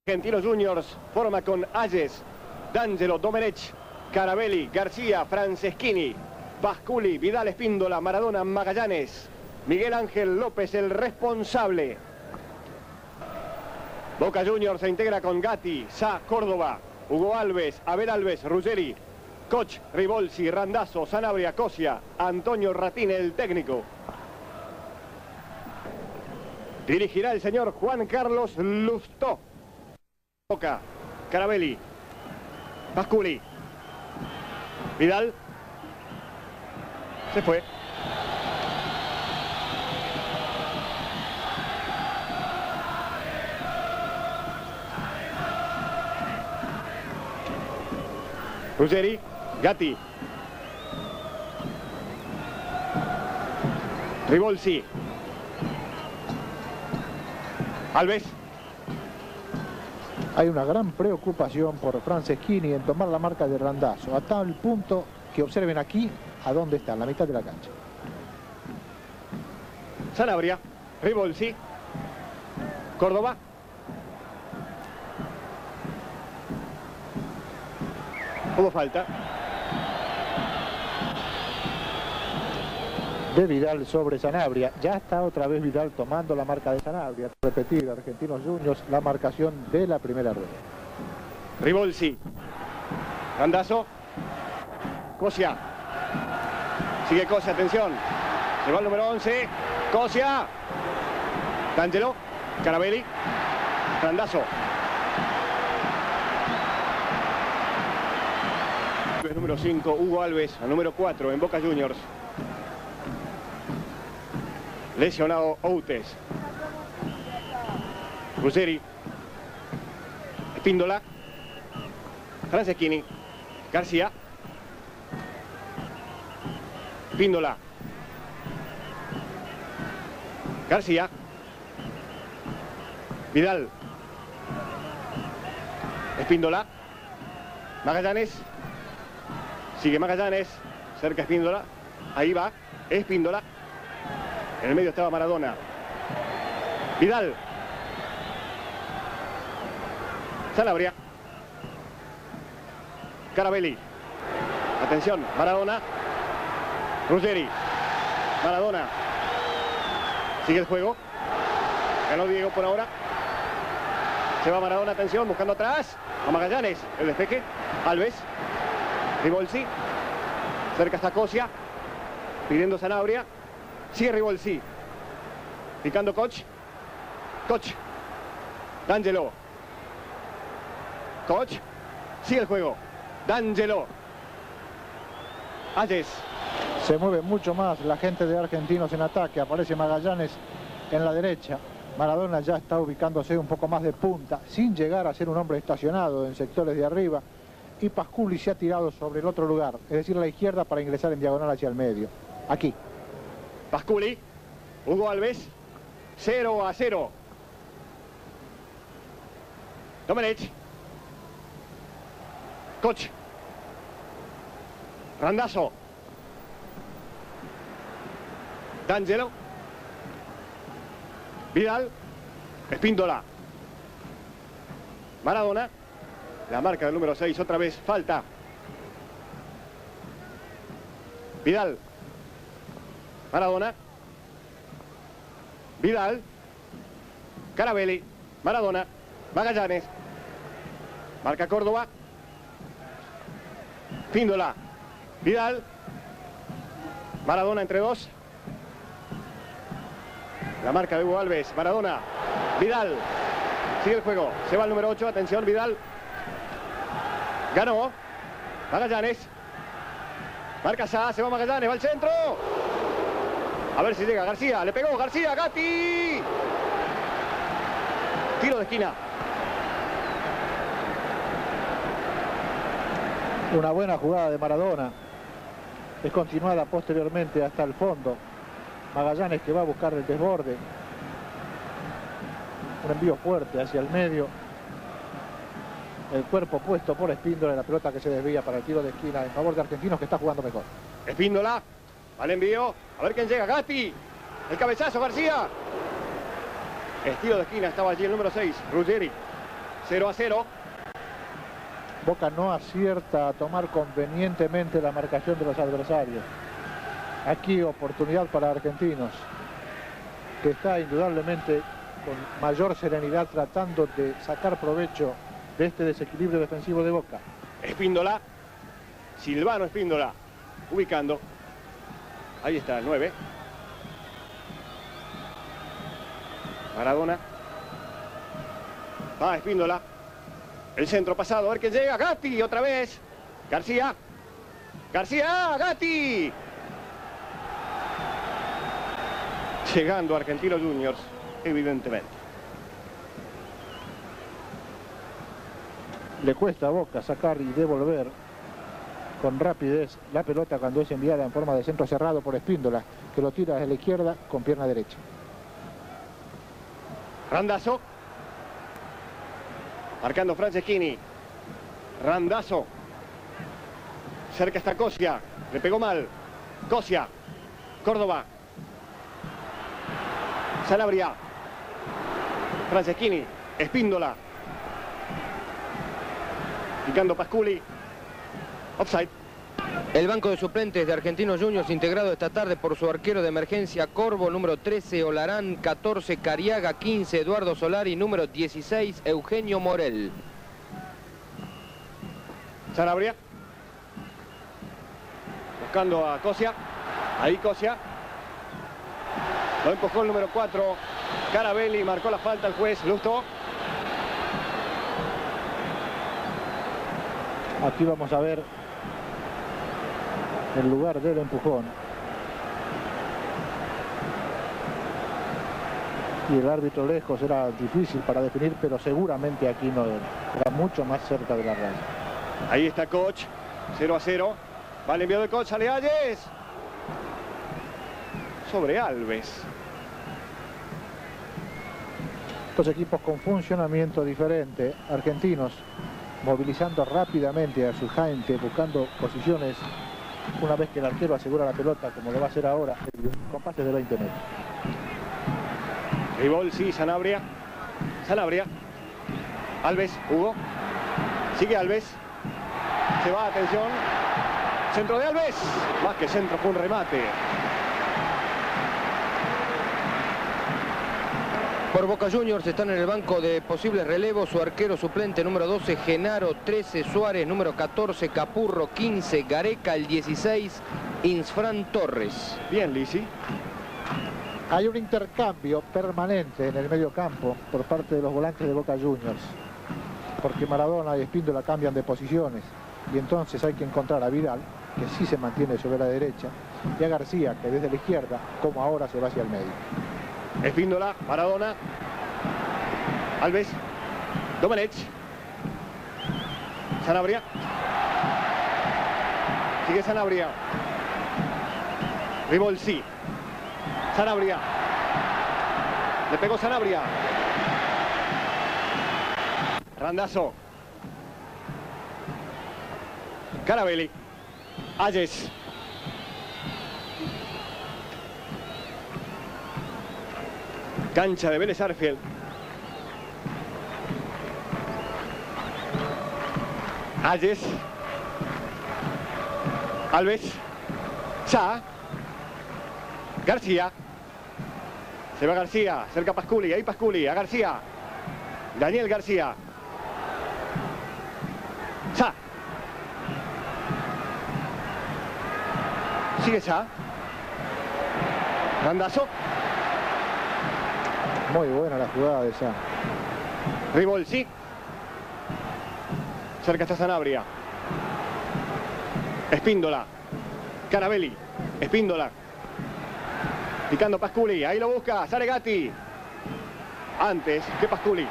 Argentinos Juniors forma con Ayes, D'Angelo, Domenech, Carabelli, García, Franceschini, Pasculi, Vidal, Espíndola, Maradona, Magallanes, Miguel Ángel López, el responsable. Boca Juniors se integra con Gatti, Sá, Córdoba, Hugo Alves, Abel Alves, Ruggeri, Koch, Ribolsi, Randazzo, Sanabria, Cosia, Antonio Ratín, el técnico. Dirigirá el señor Juan Carlos Lustó. Boca, Carabelli, Pasculi, Vidal, se fue. Ruggeri, Gatti, Ribolsi, Alves. Hay una gran preocupación por Franceschini en tomar la marca de Randazzo, a tal punto que observen aquí a dónde está, en la mitad de la cancha. Sanabria, Ribolsi, Córdoba. Hubo falta. De Vidal sobre Sanabria. Ya está otra vez Vidal tomando la marca de Sanabria. Repetir, Argentinos Juniors, la marcación de la primera rueda. Ribolsi, Randazzo, Cosia. Sigue Cosia, atención. Se va el número 11. Cosia. D'Angelo, Carabelli, Randazzo. El número 5, Hugo Alves, al número 4 en Boca Juniors. Lesionado Outes. Ruggeri, Espíndola, Franceschini, García, Espíndola, García, Vidal, Espíndola, Magallanes, sigue Magallanes, cerca Espíndola, ahí va, Espíndola. En el medio estaba Maradona. Vidal. Sanabria. Carabelli. Atención, Maradona. Ruggeri. Maradona. Sigue el juego. Ganó Diego por ahora. Se va Maradona, atención, buscando atrás. A Magallanes, el despeje. Alves. Ribolsi. Cerca está Cosia. Pidiendo Sanabria. Sigue Ribolsi. Picando Koch. Koch. D'Angelo. Koch. Sigue el juego. D'Angelo. Ayes. Se mueve mucho más la gente de Argentinos en ataque. Aparece Magallanes en la derecha. Maradona ya está ubicándose un poco más de punta, sin llegar a ser un hombre estacionado en sectores de arriba. Y Pasculi se ha tirado sobre el otro lugar, es decir, a la izquierda, para ingresar en diagonal hacia el medio. Aquí. Pasculi, Hugo Alves, 0-0. Domenech, Koch, Randazzo, D'Angelo, Vidal, Espíndola, Maradona, la marca del número 6, otra vez falta. Vidal, Maradona, Vidal, Carabelli, Maradona, Magallanes, marca Córdoba, Espíndola, Vidal, Maradona entre dos, la marca de Hugo Alves, Maradona, Vidal, sigue el juego, se va el número 8, atención, Vidal, ganó, Magallanes, marca Sá, se va Magallanes, va al centro. A ver si llega García, le pegó García, Gatti. Tiro de esquina. Una buena jugada de Maradona. Es continuada posteriormente hasta el fondo. Magallanes que va a buscar el desborde. Un envío fuerte hacia el medio. El cuerpo puesto por Espíndola y la pelota que se desvía para el tiro de esquina en favor de Argentinos, que está jugando mejor. Espíndola, al envío, a ver quién llega, Gatti. El cabezazo, García. Estilo de esquina, estaba allí el número 6, Ruggeri. 0-0. Boca no acierta a tomar convenientemente la marcación de los adversarios. Aquí oportunidad para Argentinos, que está indudablemente con mayor serenidad tratando de sacar provecho de este desequilibrio defensivo de Boca. Espíndola. Silvano Espíndola. Ubicando. Ahí está el 9. Maradona. Va Espíndola. El centro pasado, a ver quién llega. Gatti otra vez. García. García, Gatti. Llegando Argentinos Juniors, evidentemente. Le cuesta a Boca sacar y devolver con rapidez la pelota cuando es enviada en forma de centro cerrado por Espíndola, que lo tira desde la izquierda con pierna derecha. Randazzo. Marcando Franceschini. Randazzo. Cerca está Cosia. Le pegó mal. Cosia. Córdoba. Sanabria. Franceschini. Espíndola. Picando Pasculi. Offside. El banco de suplentes de Argentinos Juniors integrado esta tarde por su arquero de emergencia Corvo, número 13 Olarán, 14 Cariaga, 15 Eduardo Solari, número 16 Eugenio Morel. Sanabria. Buscando a Cosia. Ahí Cosia. Lo empujó el número 4. Carabelli. Marcó la falta el juez Lusto. Aquí vamos a ver el lugar del empujón. Y el árbitro lejos era difícil para definir, pero seguramente aquí no era. Era mucho más cerca de la raya. Ahí está Koch. 0-0. Va el envío de Koch. Sale Ayes. Sobre Alves. Dos equipos con funcionamiento diferente. Argentinos movilizando rápidamente a su gente, buscando posiciones una vez que el arquero asegura la pelota, como lo va a hacer ahora, con pases de 20 metros. Ribolsi, Sanabria. Sanabria. Alves, Hugo. Sigue Alves. Se va, atención. Centro de Alves. Más que centro, fue un remate. Por Boca Juniors están en el banco de posibles relevos su arquero suplente número 12 Genaro, 13 Suárez, número 14 Capurro, 15 Gareca, el 16 Insfrán Torres. Bien, Lisi. Hay un intercambio permanente en el medio campo por parte de los volantes de Boca Juniors, porque Maradona y Espíndola cambian de posiciones y entonces hay que encontrar a Vidal, que sí se mantiene sobre la derecha, y a García, que desde la izquierda, como ahora, se va hacia el medio. Espíndola, Maradona. Alves. Domenech. Sanabria. Sigue Sanabria. Ribolsi. Sanabria. Le pegó Sanabria. Randazzo. Carabelli. Ayes. Cancha de Vélez Arfield. Ayes. Alves. Sa. García. Se va García. Cerca Pasculi. Ahí Pasculi. A García. Daniel García. Sa. Sigue Sa. Randazzo. Muy buena la jugada de Sa. Ribolsi. Cerca está Sanabria. Espíndola. Carabelli. Espíndola. Picando Pasculi. Ahí lo busca. Sale Gatti. Antes que Pasculi.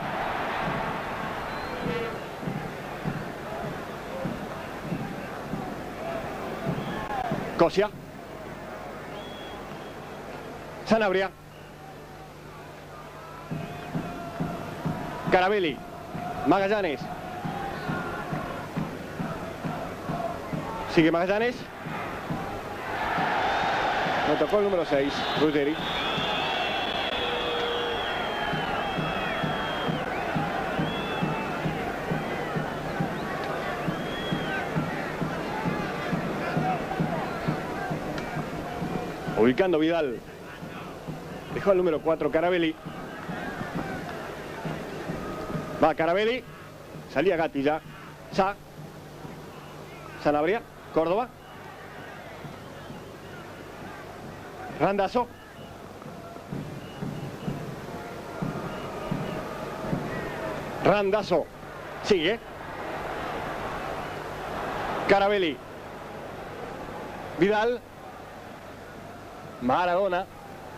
Cosia. Sanabria. Carabelli. Magallanes. Sigue Magallanes. Me tocó el número 6, Ruggeri. Ubicando Vidal. Dejó el número 4 Carabelli. Va Carabelli. Salía Gatti ya. Sanabria. Córdoba. Randazzo. Randazzo. Sigue. Carabelli. Vidal. Maradona.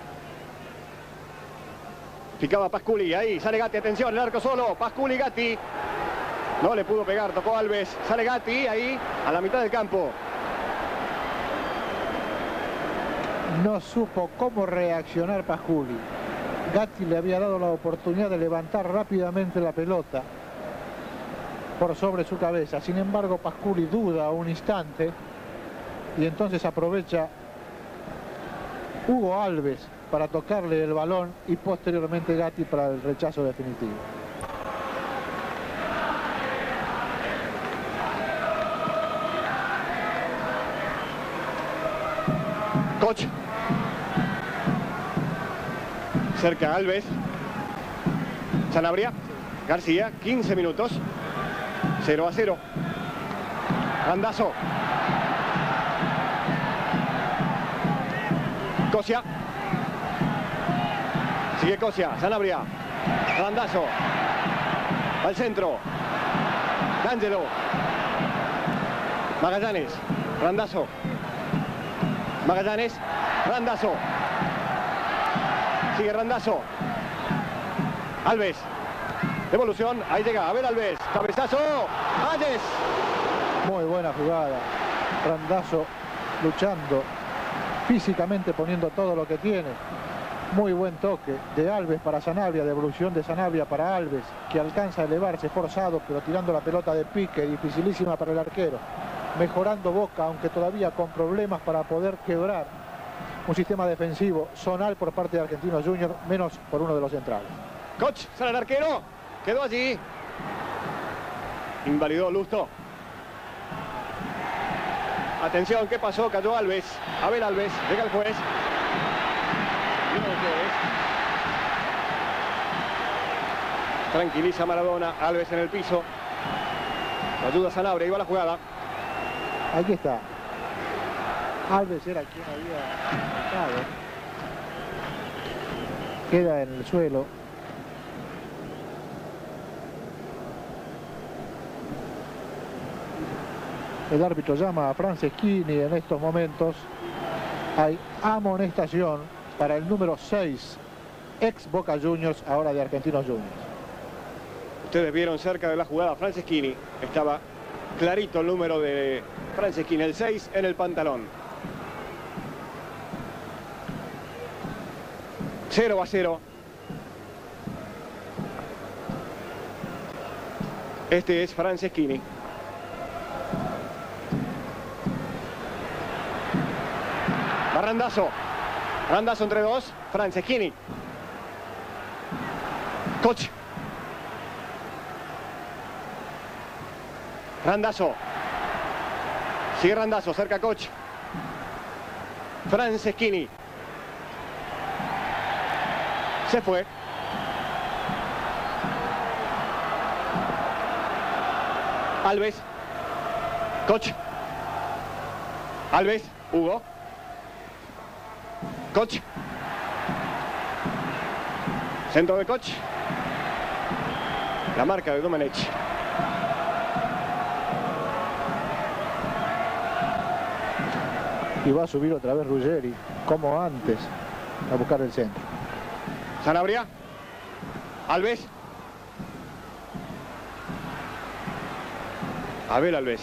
Picaba Pasculi. Ahí sale Gatti. Atención, el arco solo. Pasculi, Gatti. No le pudo pegar. Tocó Alves. Sale Gatti. Ahí a la mitad del campo. No supo cómo reaccionar Pasculi. Gatti le había dado la oportunidad de levantar rápidamente la pelota por sobre su cabeza. Sin embargo, Pasculi duda un instante y entonces aprovecha Hugo Alves para tocarle el balón y posteriormente Gatti para el rechazo definitivo. Koch. Cerca Alves. Sanabria. García. 15 minutos. 0-0. Randazzo. Cosia. Sigue Cosia. Sanabria. Randazzo. Al centro. D'Angelo. Magallanes. Randazzo. Magallanes. Randazzo. Sigue Randazzo. Alves. Devolución. Ahí llega. A ver Alves. Cabezazo. Ayes. Muy buena jugada. Randazzo luchando físicamente, poniendo todo lo que tiene. Muy buen toque de Alves para Sanabria. Devolución de Sanabria para Alves, que alcanza a elevarse forzado, pero tirando la pelota de pique. Dificilísima para el arquero. Mejorando Boca, aunque todavía con problemas para poder quebrar un sistema defensivo zonal por parte de Argentinos Juniors, menos por uno de los centrales. Koch, sale el arquero, quedó allí. Invalidó Lusto. Atención, ¿qué pasó? Cayó Alves. A ver Alves, llega el juez. Viene el juez. Tranquiliza Maradona, Alves en el piso. Lo ayuda Sanabria, iba la jugada. Aquí está. Alves era quien había marcado. Queda en el suelo. El árbitro llama a Franceschini en estos momentos. Hay amonestación para el número 6, ex Boca Juniors, ahora de Argentinos Juniors. Ustedes vieron cerca de la jugada Franceschini. Estaba clarito el número de Franceschini, el 6 en el pantalón. 0-0. Este es Franceschini. Randazzo. Randazzo entre dos. Franceschini. Koch. Randazzo. Sigue Randazzo, cerca Koch. Franceschini. Se fue. Alves. Koch. Alves. Hugo. Koch. Centro de Koch. La marca de Domenech. Y va a subir otra vez Ruggeri, como antes, a buscar el centro. Sanabria. Alves. A ver Alves.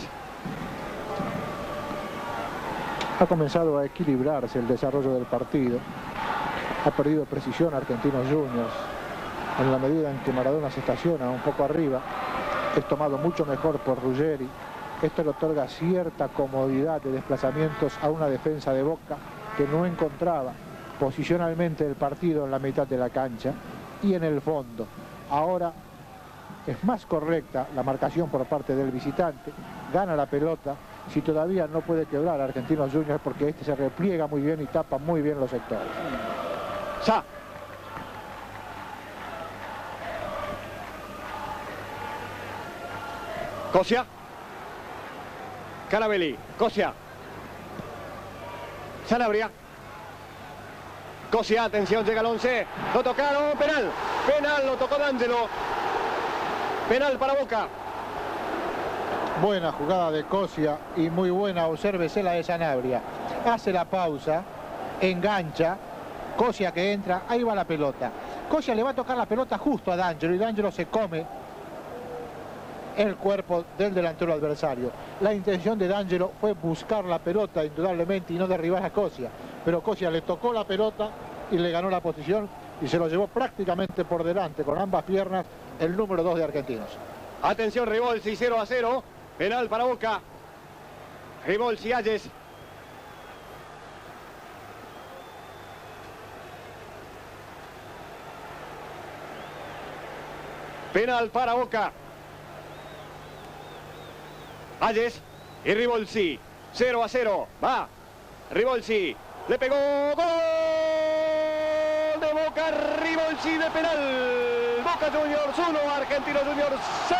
Ha comenzado a equilibrarse el desarrollo del partido. Ha perdido precisión Argentinos Juniors. En la medida en que Maradona se estaciona un poco arriba, es tomado mucho mejor por Ruggeri. Esto le otorga cierta comodidad de desplazamientos a una defensa de Boca que no encontraba posicionalmente el partido en la mitad de la cancha y en el fondo. Ahora es más correcta la marcación por parte del visitante, gana la pelota si todavía no puede quebrar a Argentinos Juniors, porque este se repliega muy bien y tapa muy bien los sectores. Sa. Cosia. Carabelli. Cosia. Sanabria. Cosia, atención, llega el 11. Lo tocaron, penal. Penal, lo tocó D'Angelo. Penal para Boca. Buena jugada de Cosia y muy buena, obsérvese la de Sanabria. Hace la pausa, engancha, Cosia que entra, ahí va la pelota. Cosia le va a tocar la pelota justo a D'Angelo y D'Angelo se come el cuerpo del delantero adversario. La intención de D'Angelo fue buscar la pelota indudablemente y no derribar a Cosia, pero Cosia le tocó la pelota y le ganó la posición y se lo llevó prácticamente por delante con ambas piernas el número 2 de Argentinos. Atención, Ribolsi, 0-0, penal para Boca. Ribolsi, Ayes. Penal para Boca. Ayes y Ribolsi. 0-0. Va. Ribolsi. Le pegó. ¡Gol de Boca! Ribolsi de penal. Boca Juniors 1, Argentinos Juniors 0.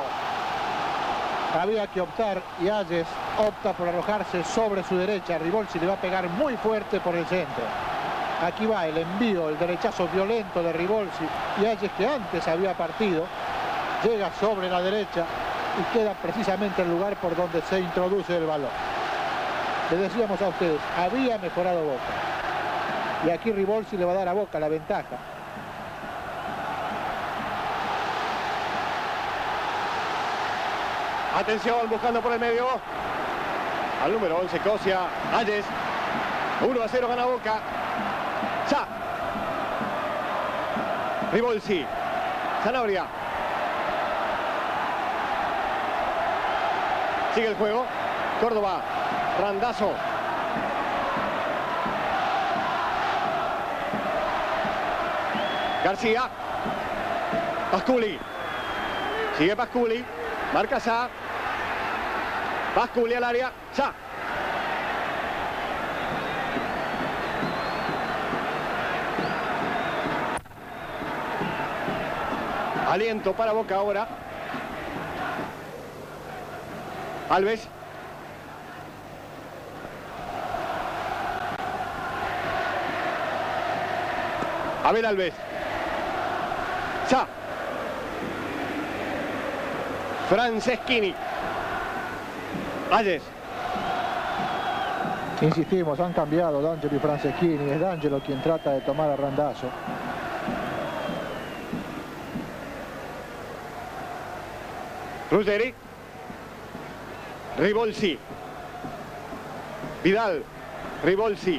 Había que optar y Ayes opta por arrojarse sobre su derecha. Ribolsi le va a pegar muy fuerte por el centro. Aquí va el envío, el derechazo violento de Ribolsi y Ayes, que antes había partido, llega sobre la derecha y queda precisamente el lugar por donde se introduce el balón. Le decíamos a ustedes, había mejorado Boca y aquí Ribolsi le va a dar a Boca la ventaja. Atención, buscando por el medio al número 11, Cosia. Ayes. 1-0 gana Boca. Sa. Ribolsi. Sanabria. Sigue el juego. Córdoba. Randazzo. García. Pasculi. Sigue Pasculi. Marca Sa. Pasculi al área. Sa. Aliento para Boca ahora. Alves. Abel Alves. Sa. Franceschini. Ayes. Insistimos, han cambiado D'Angelo y Franceschini. Es D'Angelo quien trata de tomar a Randazzo. Ruggeri. Ribolsi. Vidal. Ribolsi.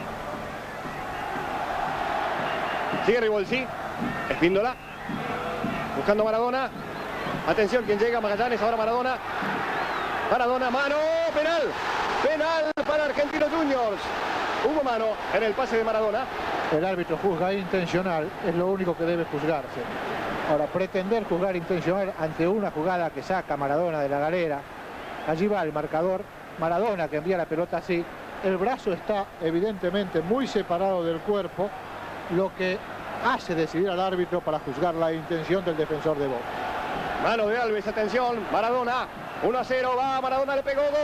Sigue Ribolsi. Espíndola. Buscando Maradona. Atención, quien llega, Magallanes, ahora Maradona. Maradona, mano, penal. Penal para Argentinos Juniors. Hubo mano en el pase de Maradona. El árbitro juzga intencional, es lo único que debe juzgarse. Ahora, pretender juzgar intencional ante una jugada que saca Maradona de la galera, allí va el marcador, Maradona que envía la pelota así, el brazo está evidentemente muy separado del cuerpo, lo que hace decidir al árbitro para juzgar la intención del defensor de Boca. Mano de Alves, atención, Maradona, 1-0, va, Maradona le pegó, gol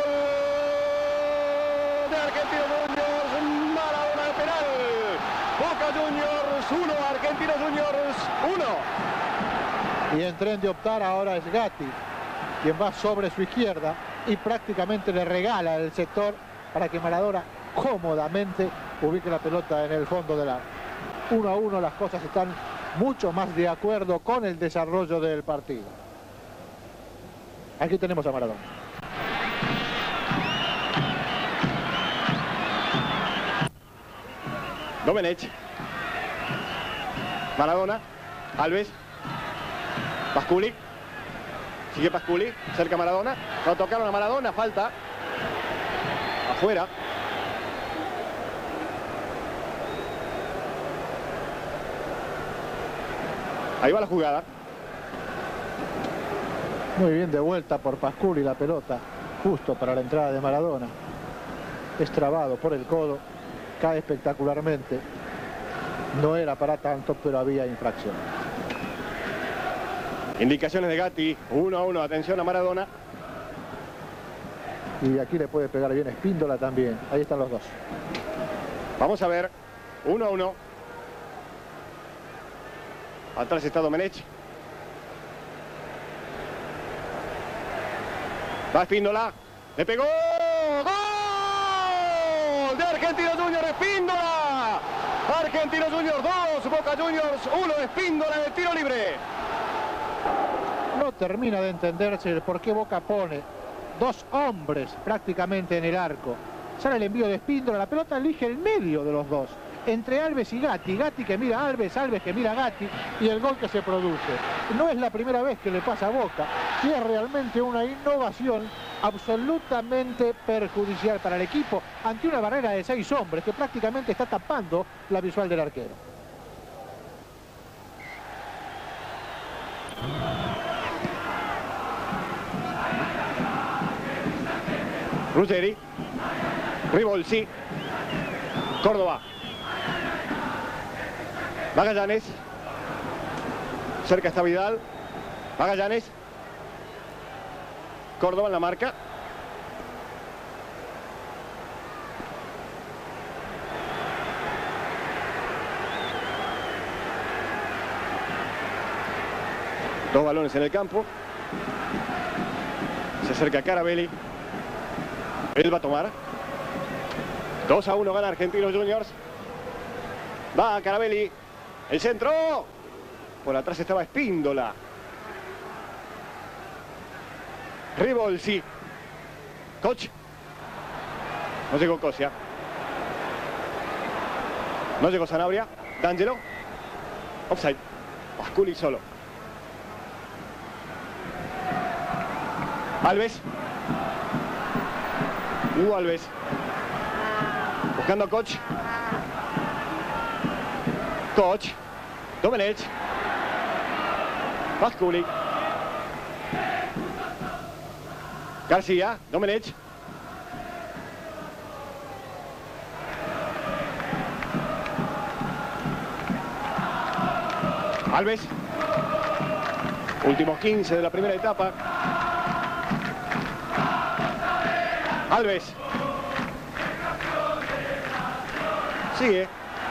de Argentinos Juniors, Maradona de penal, Boca Juniors 1, Argentinos Juniors 1. Y en tren de optar ahora es Gatti, quien va sobre su izquierda y prácticamente le regala el sector para que Maradona cómodamente ubique la pelota en el fondo del arco. 1-1, las cosas están mucho más de acuerdo con el desarrollo del partido. Aquí tenemos a Maradona. Domenech. Maradona. Alves. Pasculi. Sigue Pasculi. Cerca Maradona. Lo tocaron a Maradona. Falta. Afuera. Ahí va la jugada. Muy bien de vuelta por Pasculi la pelota. justo para la entrada de Maradona. Es trabado por el codo, cae espectacularmente. No era para tanto, pero había infracción. Indicaciones de Gatti, 1-1, atención a Maradona. Y aquí le puede pegar bien Espíndola también. Ahí están los dos. Vamos a ver, 1-1. Atrás está Domenech. Va Espíndola, le pegó. ¡Gol! De Argentinos Juniors, Espíndola. Argentinos Juniors 2, Boca Juniors 1, Espíndola en el tiro libre. No termina de entenderse el por qué Boca pone dos hombres prácticamente en el arco. Sale el envío de Espíndola, la pelota elige el medio de los dos, entre Alves y Gatti. Gatti que mira a Alves, Alves que mira a Gatti, y el gol que se produce. No es la primera vez que le pasa a Boca, y es realmente una innovación absolutamente perjudicial para el equipo ante una barrera de 6 hombres que prácticamente está tapando la visual del arquero. Ruggeri, Ribolsi, Córdoba, Magallanes, cerca está Vidal, Magallanes, Córdoba en la marca. Dos balones en el campo. Se acerca Carabelli. Él va a tomar. 2-1 gana Argentinos Juniors. Va Carabelli. El centro. Por atrás estaba Espíndola. Ribolsi. Koch. No llegó Cosia. No llegó Sanabria. D'Angelo. Offside. Pasculi solo. Alves. Hugo Alves. Buscando a Koch. Koch. Domenech. Pasculi. García. Domenech. Alves. Últimos 15 de la primera etapa. Alves. Sigue.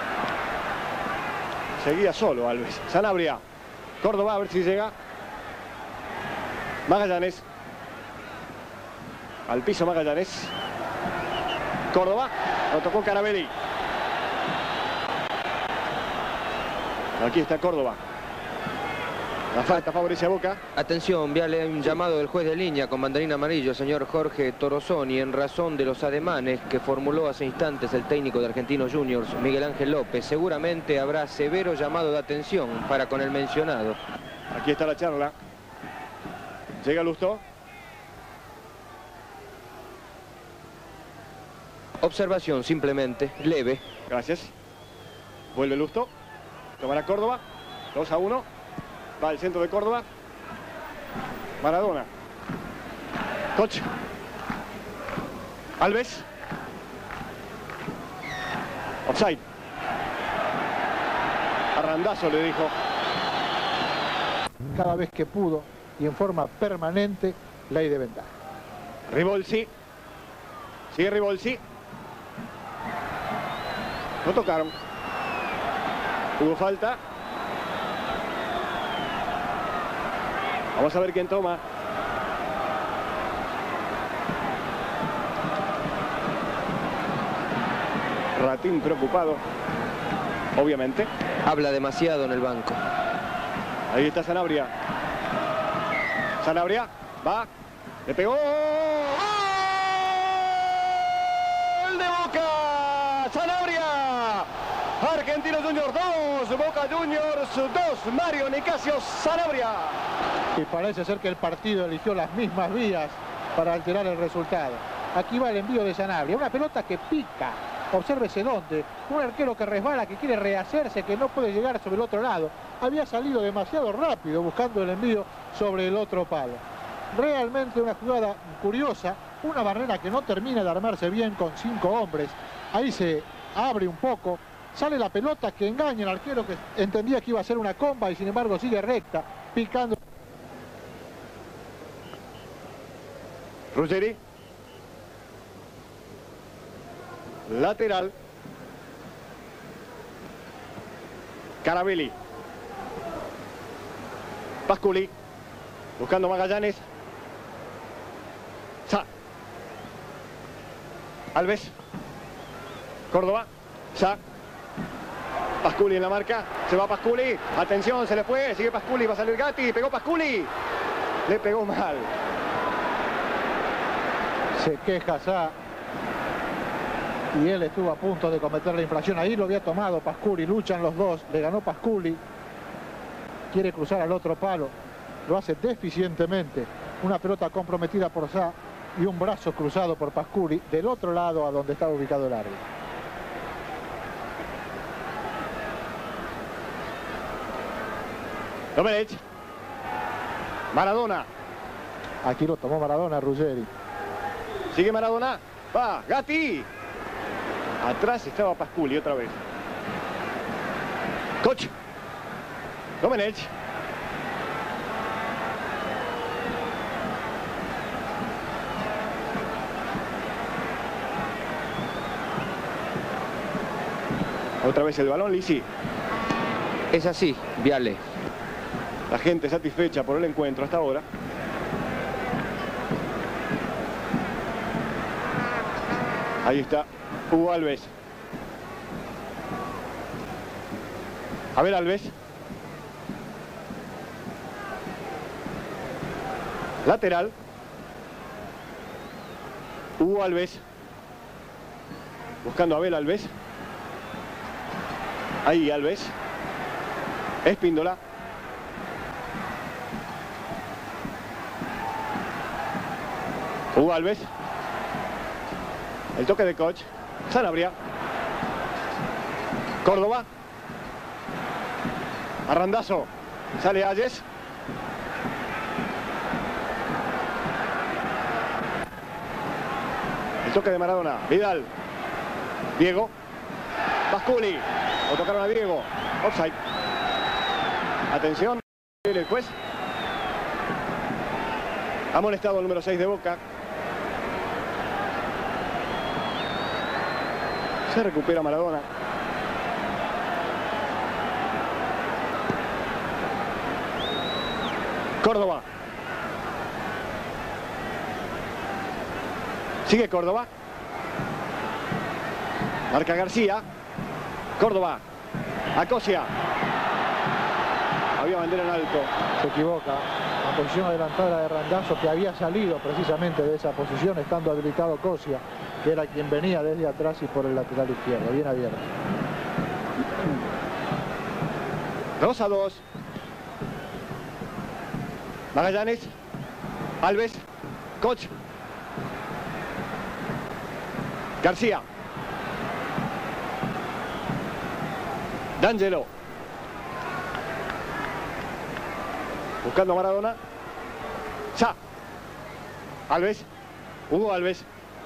Seguía solo Alves. Sanabria. Córdoba, a ver si llega. Magallanes. Al piso Magallanes. Córdoba. Lo tocó Carabelli. Aquí está Córdoba. La falta favorece a Boca. Atención, viale un llamado del juez de línea con banderín amarillo, señor Jorge Torosoni, en razón de los ademanes que formuló hace instantes el técnico de Argentinos Juniors, Miguel Ángel López. Seguramente habrá severo llamado de atención para con el mencionado. Aquí está la charla. Llega Lustó. Observación simplemente, leve. Gracias. Vuelve Lustó. Tomará Córdoba. 2-1. Va al centro de Córdoba. Maradona. Koch. Alves. Offside. Arrandazo le dijo. Cada vez que pudo y en forma permanente, ley de ventaja. Ribolsi. Sigue Ribolsi. No tocaron. Hubo falta. Vamos a ver quién toma. Ratín preocupado, obviamente. Habla demasiado en el banco. Ahí está Sanabria. Sanabria, va, le pegó. ¡Gol de Boca! Sanabria. Argentinos Juniors 2, Boca Juniors 2, Mario Nicasio Sanabria. Y parece ser que el partido eligió las mismas vías para alterar el resultado. Aquí va el envío de Sanabria, una pelota que pica, obsérvese dónde, un arquero que resbala, que quiere rehacerse, que no puede llegar sobre el otro lado. Había salido demasiado rápido buscando el envío sobre el otro palo. Realmente una jugada curiosa, una barrera que no termina de armarse bien con 5 hombres. Ahí se abre un poco, sale la pelota que engaña al arquero, que entendía que iba a ser una comba y sin embargo sigue recta, picando. Ruggeri. Lateral. Carabelli. Pasculi. Buscando Magallanes. Sa. Alves. Córdoba. Sa. Pasculi en la marca. Se va Pasculi. Atención, se le fue. Sigue Pasculi. Va a salir Gatti. Pegó Pasculi. Le pegó mal. Se queja Sa. Y él estuvo a punto de cometer la infracción. Ahí lo había tomado Pasculi. Luchan los dos. Le ganó Pasculi. Quiere cruzar al otro palo. Lo hace deficientemente. Una pelota comprometida por Sa y un brazo cruzado por Pasculi del otro lado a donde estaba ubicado el árbitro. Domenech. Maradona. Aquí lo tomó Maradona, Ruggeri. Sigue Maradona. Va, Gatti. Atrás estaba Pasculi otra vez. Koch. Domenech. Otra vez el balón, Lisi. Es así, Viale. La gente satisfecha por el encuentro hasta ahora. Ahí está Hugo Alves. A ver, Alves. Lateral. Hugo Alves. Buscando a Abel Alves. Ahí Alves. Espíndola. Hugo Alves. El toque de Koch. Sanabria. Córdoba. Arrandazo. Sale Ayes. El toque de Maradona. Vidal. Diego. Pasculi. Lo tocaron a Diego. Offside. Atención. El juez. Ha molestado el número 6 de Boca. Se recupera Maradona. Córdoba. Sigue Córdoba. Marca García. Córdoba. Acosia. Había bandera en alto. Se equivoca. La posición adelantada de Randazzo, que había salido precisamente de esa posición, estando habilitado Cosia, que era quien venía desde atrás y por el lateral izquierdo, bien abierto. 2-2. Magallanes. Alves. Koch. García. D'Angelo. Buscando a Maradona. Sa. Alves. Hugo Alves.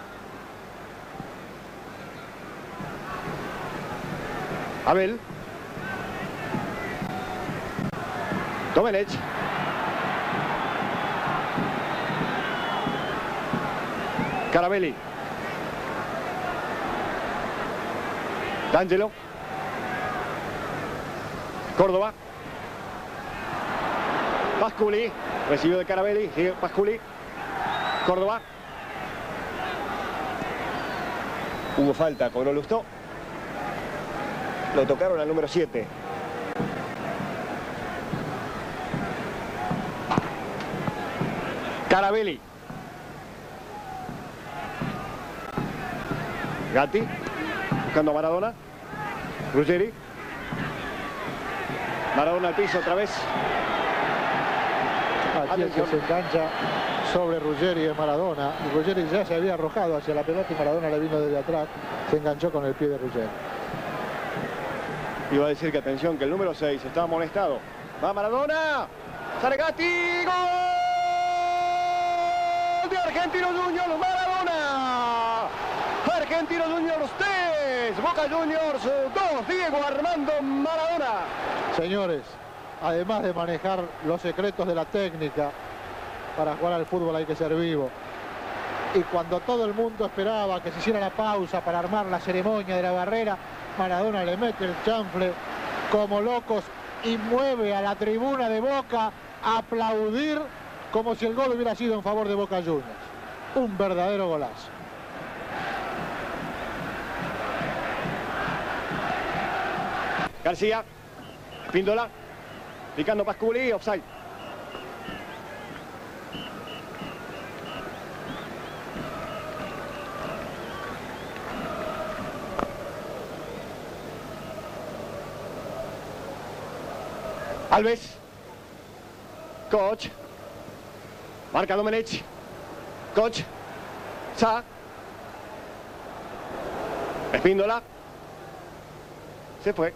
Abel. Domenech. Carabelli. D'Angelo. Córdoba. Pasculi. Recibió de Carabelli. Sigue Pasculi. Córdoba. Hubo falta, cobró Lustó. Lo tocaron al número 7. Carabelli. Gatti. Buscando a Maradona. Ruggeri. Maradona al piso otra vez. Aquí el que se engancha sobre Ruggeri de Maradona. Y Ruggeri ya se había arrojado hacia la pelota y Maradona le vino desde atrás. Se enganchó con el pie de Ruggeri. Iba a decir que atención, que el número 6 estaba molestado. Va Maradona. Sale Gatti. ¡Gol de Argentinos Juniors, Maradona. Argentinos Juniors 3, Boca Juniors 2, Diego Armando Maradona. Señores, además de manejar los secretos de la técnica, para jugar al fútbol hay que ser vivo. Y cuando todo el mundo esperaba que se hiciera la pausa para armar la ceremonia de la barrera, Maradona le mete el chanfle como locos y mueve a la tribuna de Boca a aplaudir como si el gol hubiera sido en favor de Boca Juniors. Un verdadero golazo. García, Píndola, picando Pasculi, offside. Alves, Koch, marca Domenech, Koch, Sa, Espíndola, se fue.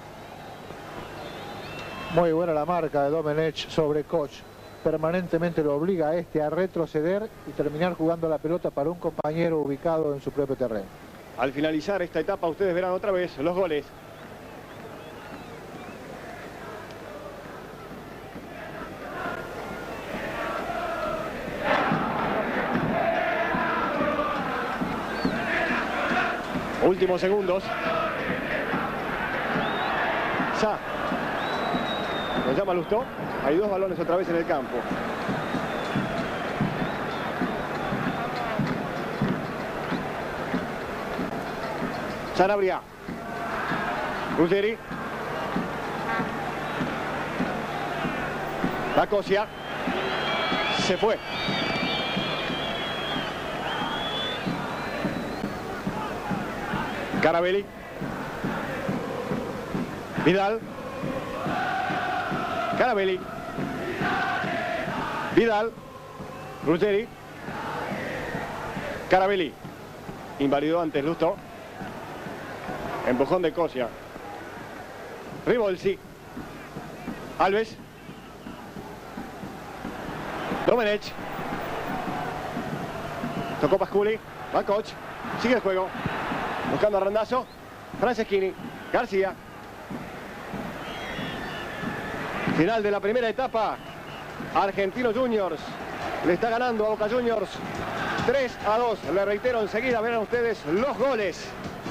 Muy buena la marca de Domenech sobre Koch. Permanentemente lo obliga a este a retroceder y terminar jugando la pelota para un compañero ubicado en su propio terreno. Al finalizar esta etapa ustedes verán otra vez los goles. Últimos segundos. Sa. Lo llama Lustó. Hay dos balones otra vez en el campo. Sanabria. Ruggeri. Lacosia. Se fue. Carabelli. Vidal. Carabelli. Vidal. Ruggeri. Carabelli. Invalidó antes Lustó. Empujón de Cosia. Ribolsi. Alves. Domenech. Tocó Pasculi. Va Koch. Sigue el juego. Buscando a Randazzo. Franceschini. García. Final de la primera etapa. Argentinos Juniors le está ganando a Boca Juniors 3-2. Le reitero enseguida, verán ustedes los goles.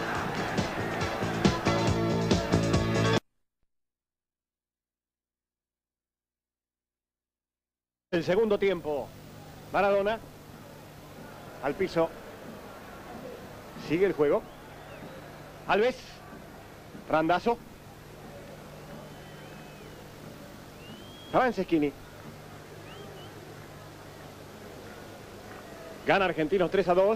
El segundo tiempo. Maradona. Al piso. Sigue el juego. Alves. Randazzo. Franceschini. Gana Argentinos 3-2.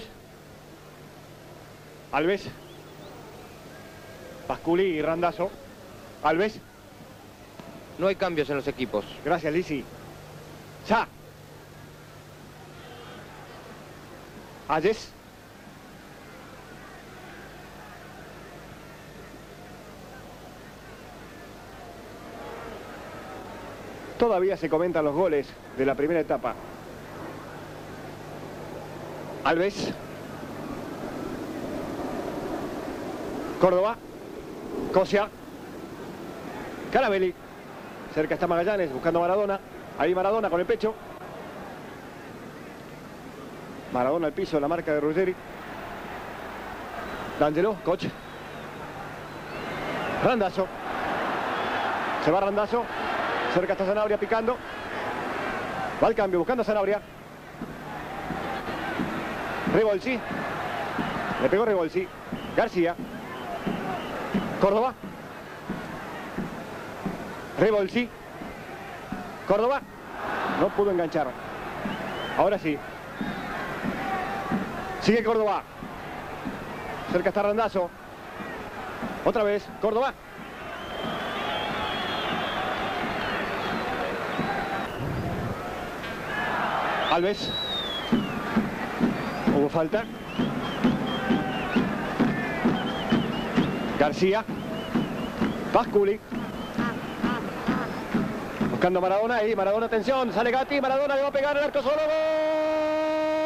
Alves. Pasculi y Randazzo. Alves. No hay cambios en los equipos. Gracias, Lisi. Sa. Ayes. Todavía se comentan los goles de la primera etapa. Alves. Córdoba. Cosia. Carabelli. Cerca está Magallanes buscando a Maradona. Ahí Maradona con el pecho. Maradona al piso, la marca de Ruggeri. D'Angelo, Koch. Randazzo. Se va Randazzo. Cerca está Sanabria picando. Va al cambio, buscando a Sanabria. Ribolsi. Le pegó Ribolsi. García. Córdoba. Ribolsi. Córdoba. No pudo enganchar. Ahora sí. Sigue Córdoba. Cerca está Randazzo. Otra vez, Córdoba. Alves. Hubo falta. García. Pasculi. Buscando a Maradona. Ahí Maradona, atención. Sale Gatti. Maradona le va a pegar el arco solo. ¡Gol!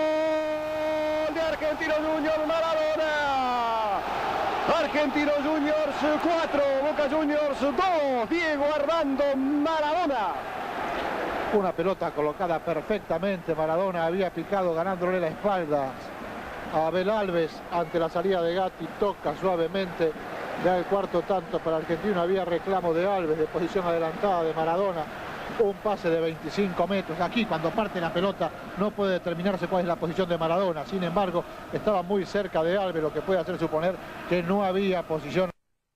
Argentinos Juniors, Maradona. Argentinos Juniors 4, Boca Juniors 2, Diego Armando Maradona. Una pelota colocada perfectamente. Maradona había picado ganándole la espalda a Abel Alves ante la salida de Gatti. Toca suavemente. Ya el cuarto tanto para Argentino. Había reclamo de Alves de posición adelantada de Maradona. Un pase de 25 metros. Aquí cuando parte la pelota no puede determinarse cuál es la posición de Maradona. Sin embargo, estaba muy cerca de Alves, lo que puede hacer suponer que no había posición.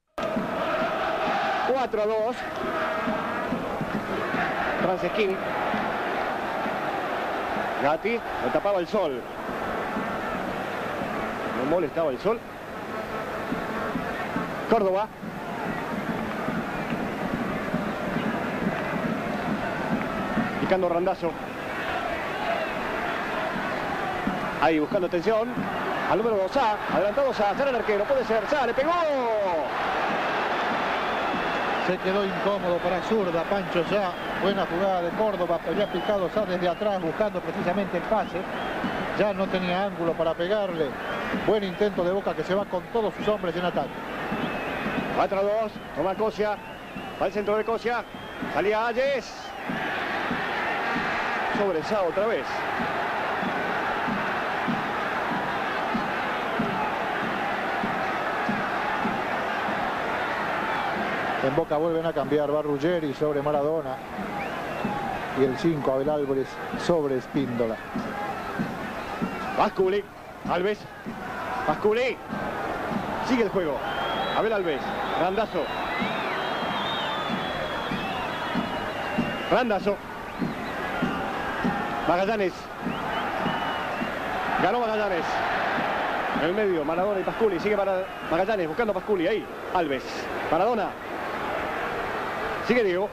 4-2. Franceschini. Gatti le tapaba el sol. No molestaba el sol. Córdoba. Picando Randazzo. Ahí buscando atención. Al número 2, Sá. Adelantado Sá. Sá el arquero. Puede ser. Sá le pegó. Se quedó incómodo para zurda Pancho Sá. Buena jugada de Córdoba. Había picado Sá desde atrás buscando precisamente el pase. Ya no tenía ángulo para pegarle. Buen intento de Boca que se va con todos sus hombres en ataque. 4-2. Toma Cosia. Va al centro de Cosia. Salía Ayes. Sobre Sá otra vez. En Boca vuelven a cambiar. Va Ruggeri sobre Maradona. Y el 5 Abel Álvarez sobre Espíndola. Pasculi. Alves. Pasculi. Sigue el juego. Abel Alves. Randazzo. Randazzo. Magallanes. Ganó Magallanes. En el medio, Maradona y Pasculi. Sigue para Magallanes buscando a Pasculi. Ahí, Alves. Maradona. Sigue Diego.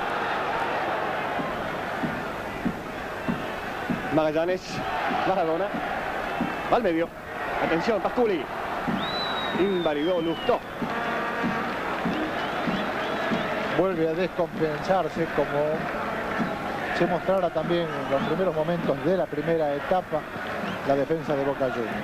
Magallanes. Maradona. Va al medio. Atención, Pasculi. Invalidó Lustó. Vuelve a descompensarse como se mostrara también en los primeros momentos de la primera etapa la defensa de Boca Juniors.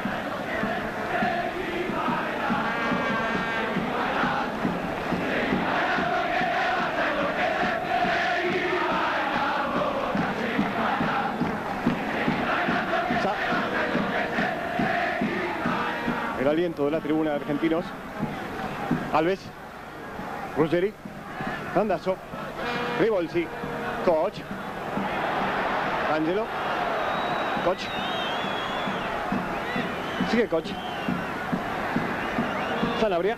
El aliento de la tribuna de argentinos. Alves. Ruggeri. Randazzo. Rivolsi. Koch. Angelo. Koch. Sigue Koch. Sanabria.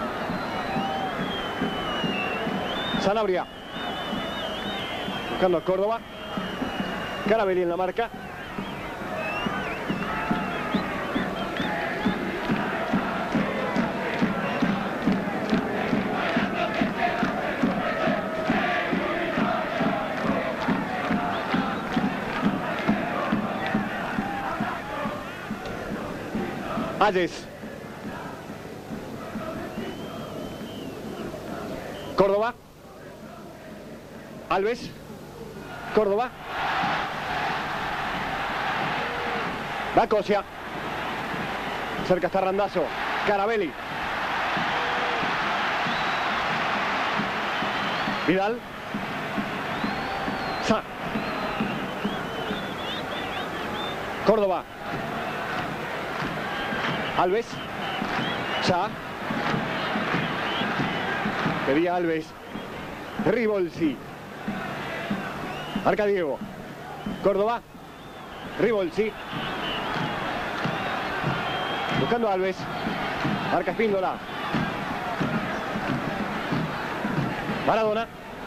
Sanabria. Buscando a Córdoba. Carabelli en la marca. Ayes. Córdoba. Alves. Córdoba. Va Cosia. Cerca está Randazzo. Carabelli. Vidal. Sá. Córdoba. Alves. Sá. Pedía Alves. Rivolsi. Marca Diego. Córdoba. Rivolsi. Buscando a Alves. Marca Espíndola. Maradona.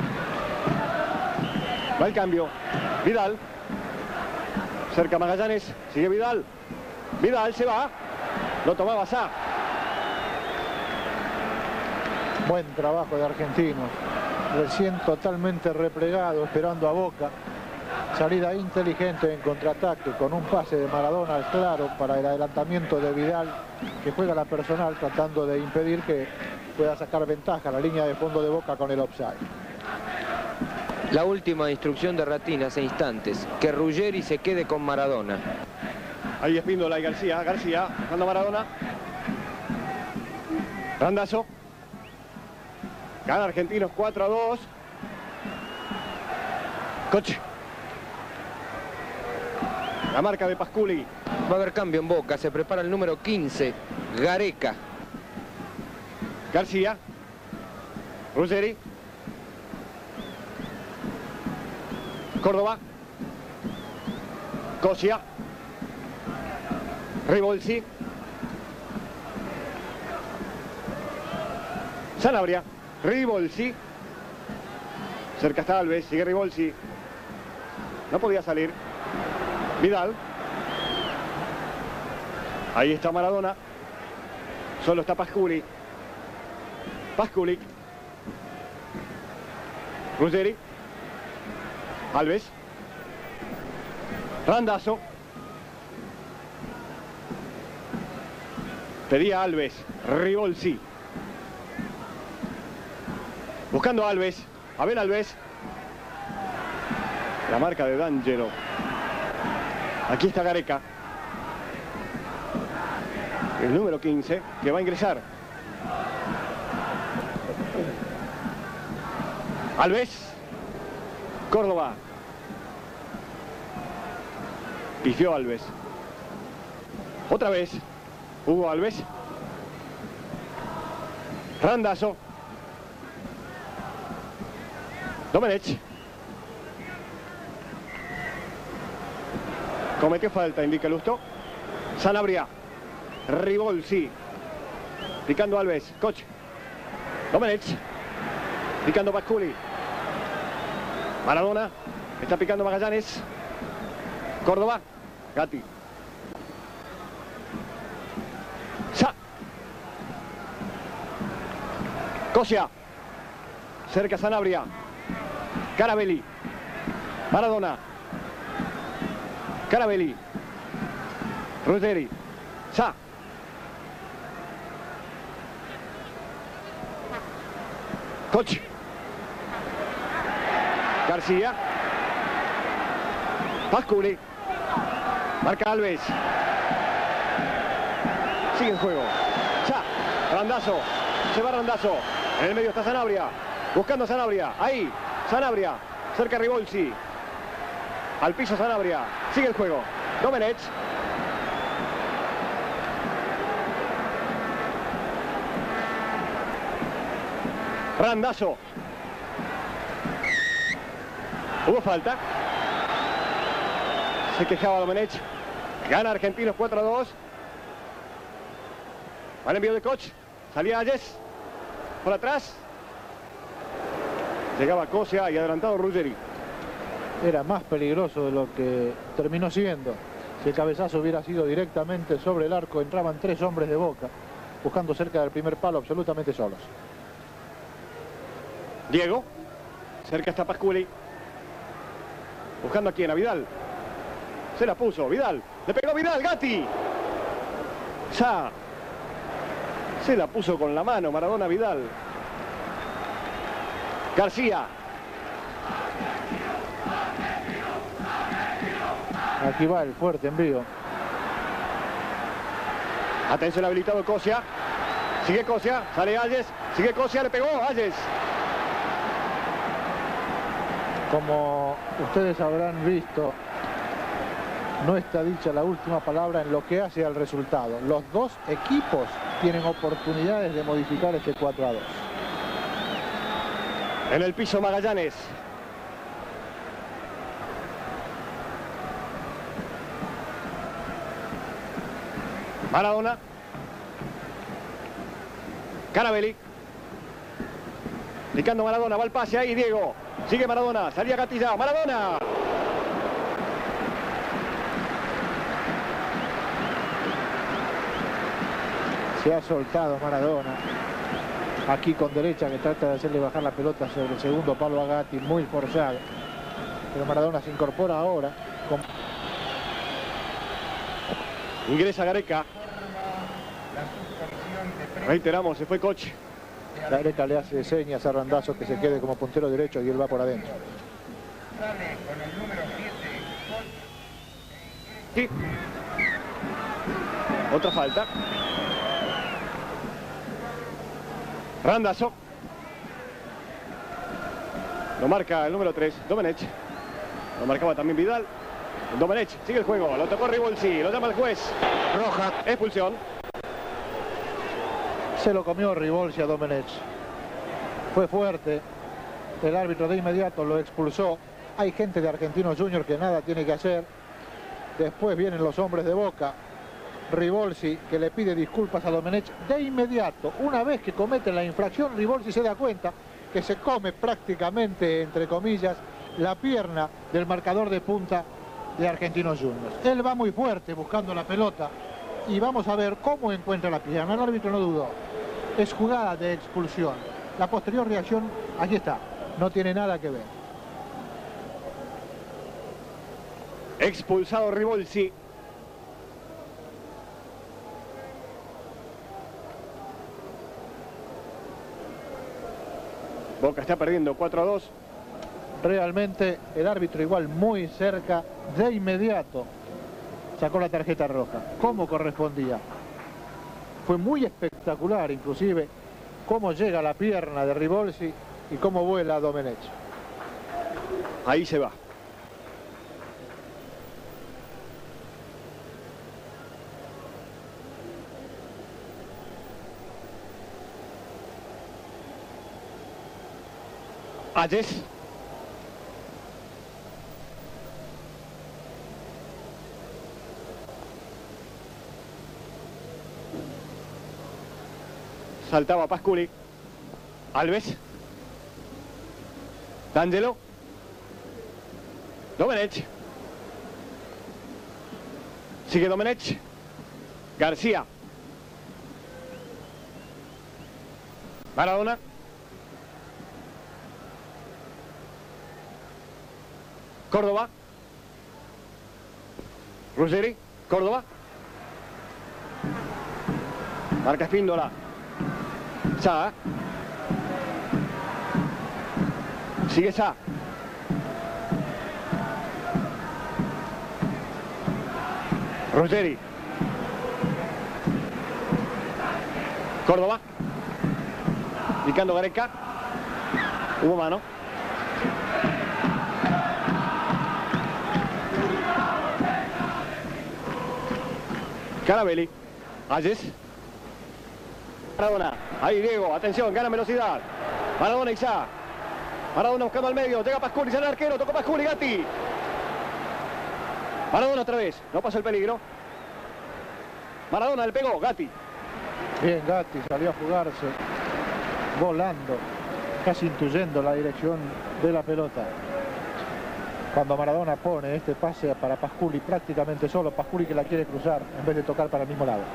Va el cambio. Vidal. Cerca Magallanes. Sigue Vidal. Vidal se va. Lo tomaba Sá. Buen trabajo de Argentinos. Recién totalmente replegado, esperando a Boca. Salida inteligente en contraataque con un pase de Maradona al claro para el adelantamiento de Vidal, que juega la personal tratando de impedir que pueda sacar ventaja a la línea de fondo de Boca con el offside. La última instrucción de Ratín hace instantes, que Ruggeri se quede con Maradona. Ahí Espíndola y García. García, buscando a Maradona. Randazzo. Gana Argentinos 4-2. Coche. La marca de Pasculi. Va a haber cambio en Boca. Se prepara el número 15, Gareca. García. Ruggeri. Córdoba. Cosia. Ribolsi. Sanabria. Ribolsi. Cerca está Alves. Sigue Ribolsi. No podía salir. Vidal. Ahí está Maradona. Solo está Pasculi. Pasculi. Ruggeri. Alves. Randazzo. Pedía Alves. Ribolsi. Buscando a Alves. A ver Alves. La marca de D'Angelo. Aquí está Gareca. El número 15 que va a ingresar. Alves. Córdoba. Pifió Alves. Otra vez. Hugo Alves. Randazzo. Domenech. Cometió falta, indica Lusto. Sanabria. Ribolsi. Picando Alves. Coche. Domenech. Picando Pasculi. Maradona. Está picando Magallanes. Córdoba. Gatti. Sa. Cosia. Cerca Sanabria. Carabelli. Maradona. Carabelli. Ruggeri. Sa. Coche. García. Pasculi. Marca Alves. Sigue en juego. Sa. Randazzo. Se va Randazzo. En el medio está Sanabria. Buscando a Sanabria. Ahí. Sanabria. Cerca Ribolsi. Al piso Sanabria. Sigue el juego. Domenech. Randazzo. Hubo falta. Se quejaba Domenech. Gana Argentinos 4-2. Al envío de Koch. Salía Ayes. Por atrás. Llegaba Cosia y adelantado Ruggeri. Era más peligroso de lo que terminó siendo. Si el cabezazo hubiera sido directamente sobre el arco, entraban 3 hombres de Boca, buscando cerca del primer palo absolutamente solos. Diego. Cerca está Pasculi. Buscando a quién, a Vidal. Se la puso, Vidal. Le pegó Vidal, Gatti. Ya. Se la puso con la mano, Maradona, Vidal. García. Aquí va el fuerte envío. Atención, habilitado Cosia. Sigue Cosia, sale Ayes. Sigue Cosia, le pegó Ayes. Como ustedes habrán visto, no está dicha la última palabra en lo que hace al resultado. Los dos equipos tienen oportunidades de modificar este 4-2. En el piso Magallanes. Maradona. Carabelli. Picando Maradona, va el pase ahí, Diego. Sigue Maradona, salía Gatilla. Maradona. Se ha soltado Maradona. Aquí con derecha, que trata de hacerle bajar la pelota sobre el segundo palo a Gatti, muy forzado. Pero Maradona se incorpora ahora. Ingresa Gareca. Reiteramos, se fue Koch. Gareca le hace señas a Randazzo que se quede como puntero derecho y él va por adentro. Sí. Otra falta. Randazzo. Lo marca el número 3, Domenech. Lo marcaba también Vidal. Domenech sigue el juego. Lo tocó Ribolsi. Lo llama el juez. Roja. Expulsión. Se lo comió Ribolsi a Domenech. Fue fuerte. El árbitro de inmediato lo expulsó. Hay gente de Argentinos Juniors que nada tiene que hacer. Después vienen los hombres de Boca. Ribolsi, que le pide disculpas a Domenech de inmediato. Una vez que comete la infracción, Ribolsi se da cuenta que se come prácticamente, entre comillas, la pierna del marcador de punta de Argentinos Juniors. Él va muy fuerte buscando la pelota y vamos a ver cómo encuentra la pierna. El árbitro no dudó. Es jugada de expulsión. La posterior reacción, aquí está. No tiene nada que ver. Expulsado Ribolsi. Boca está perdiendo 4-2. Realmente el árbitro igual muy cerca, de inmediato sacó la tarjeta roja, como correspondía. Fue muy espectacular inclusive cómo llega la pierna de Ribolsi y cómo vuela Domenech. Ahí se va. Ayes. Saltaba Pasculi. Alves. D'Angelo. Domenech. Sigue Domenech. García. Maradona. Córdoba. Ruggeri. Córdoba. Marca Espíndola. Sá. Sigue Sá. Ruggeri. Córdoba. Picando Gareca. Hubo mano. Carabelli. Ayes. Maradona. Ahí Diego. Atención. Gana velocidad. Maradona y Sá. Maradona buscando al medio. Llega Pasculi. Sale el arquero. Tocó Pasculi. Gatti. Maradona otra vez. No pasó el peligro. Maradona le pegó. Gatti. Bien, Gatti salió a jugarse. Volando. Casi intuyendo la dirección de la pelota. Cuando Maradona pone este pase para Pasculi prácticamente solo, Pasculi que la quiere cruzar en vez de tocar para el mismo lado.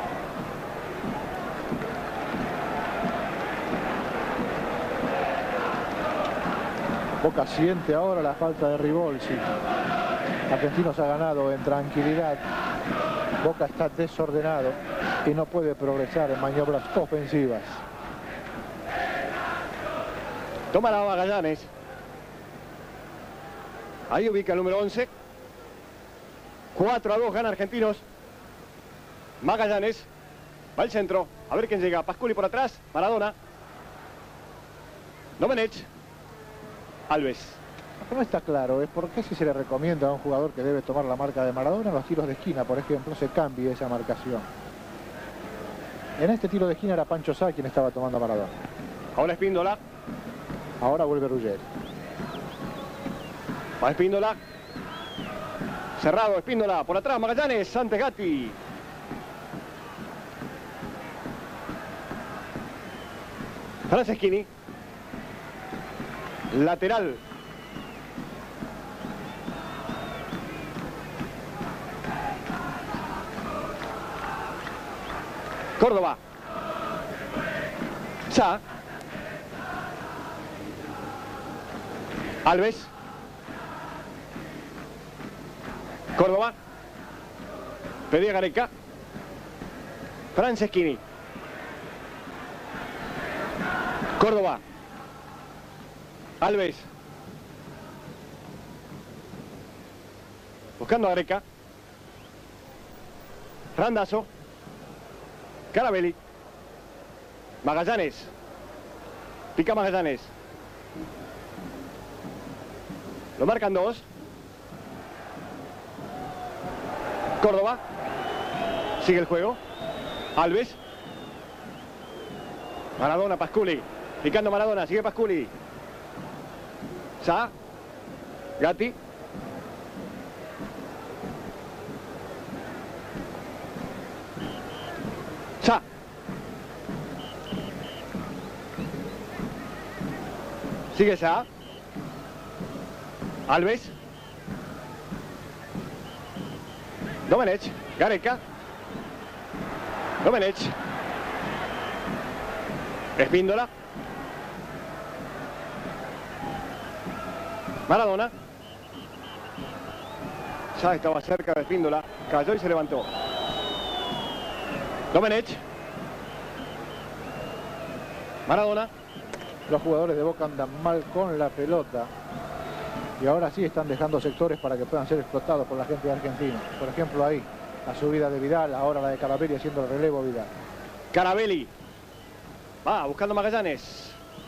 Boca siente ahora la falta de Ribolsi. Argentinos ha ganado en tranquilidad. Boca está desordenado y no puede progresar en maniobras ofensivas. Toma la Magallanes. Ahí ubica el número 11. 4-2 gana Argentinos. Magallanes. Va al centro. A ver quién llega. Pasculi por atrás. Maradona. Domenech. Alves. Lo que no está claro es por qué si se le recomienda a un jugador que debe tomar la marca de Maradona en los tiros de esquina, por ejemplo, se cambie esa marcación. En este tiro de esquina era Pancho Sá quien estaba tomando a Maradona. Ahora Espíndola. Ahora vuelve Ruggeri. Va Espíndola. Cerrado Espíndola. Por atrás Magallanes. Antes Gatti. Franceschini. Lateral. Córdoba. Sá. Alves. Córdoba. Pedía Gareca. Franceschini. Córdoba. Alves. Buscando a Gareca. Randazzo. Carabelli. Magallanes. Pica Magallanes. Lo marcan 2. Córdoba. Sigue el juego. Alves. Maradona, Pasculi. Picando Maradona, sigue Pasculi. Sa. Gatti. Sa. Sigue Sa. Alves. Domenech. Gareca. Domenech. Espíndola. Maradona. Ya estaba cerca de Espíndola. Cayó y se levantó. Domenech. Maradona. Los jugadores de Boca andan mal con la pelota. Y ahora sí están dejando sectores para que puedan ser explotados por la gente de Argentina. Por ejemplo ahí, la subida de Vidal, ahora la de Carabelli haciendo el relevo Vidal. Carabelli. Va, buscando Magallanes.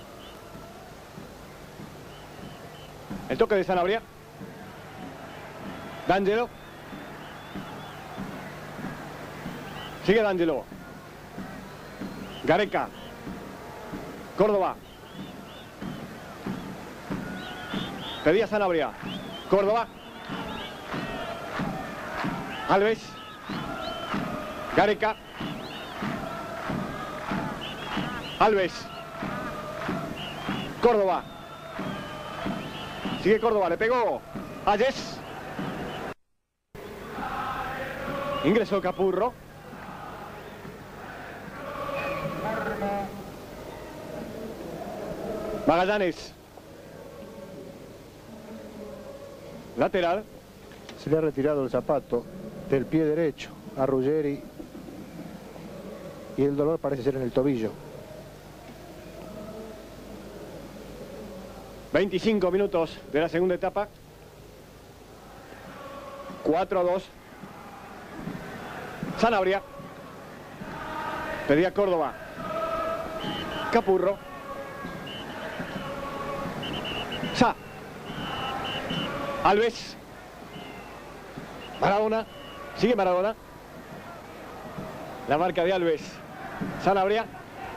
El toque de Sanabria. D'Angelo. Sigue D'Angelo. Gareca. Córdoba. Pedía Sanabria. Córdoba. Alves. Gareca. Alves. Córdoba. Sigue Córdoba, le pegó. Ayes. Ingresó Capurro. Magallanes. Lateral. Se le ha retirado el zapato del pie derecho a Ruggeri y el dolor parece ser en el tobillo. 25 minutos de la segunda etapa. 4-2. Sanabria. Pedía Córdoba. Capurro. Sa. Alves. Maradona. Sigue Maradona. La marca de Alves. Sanabria.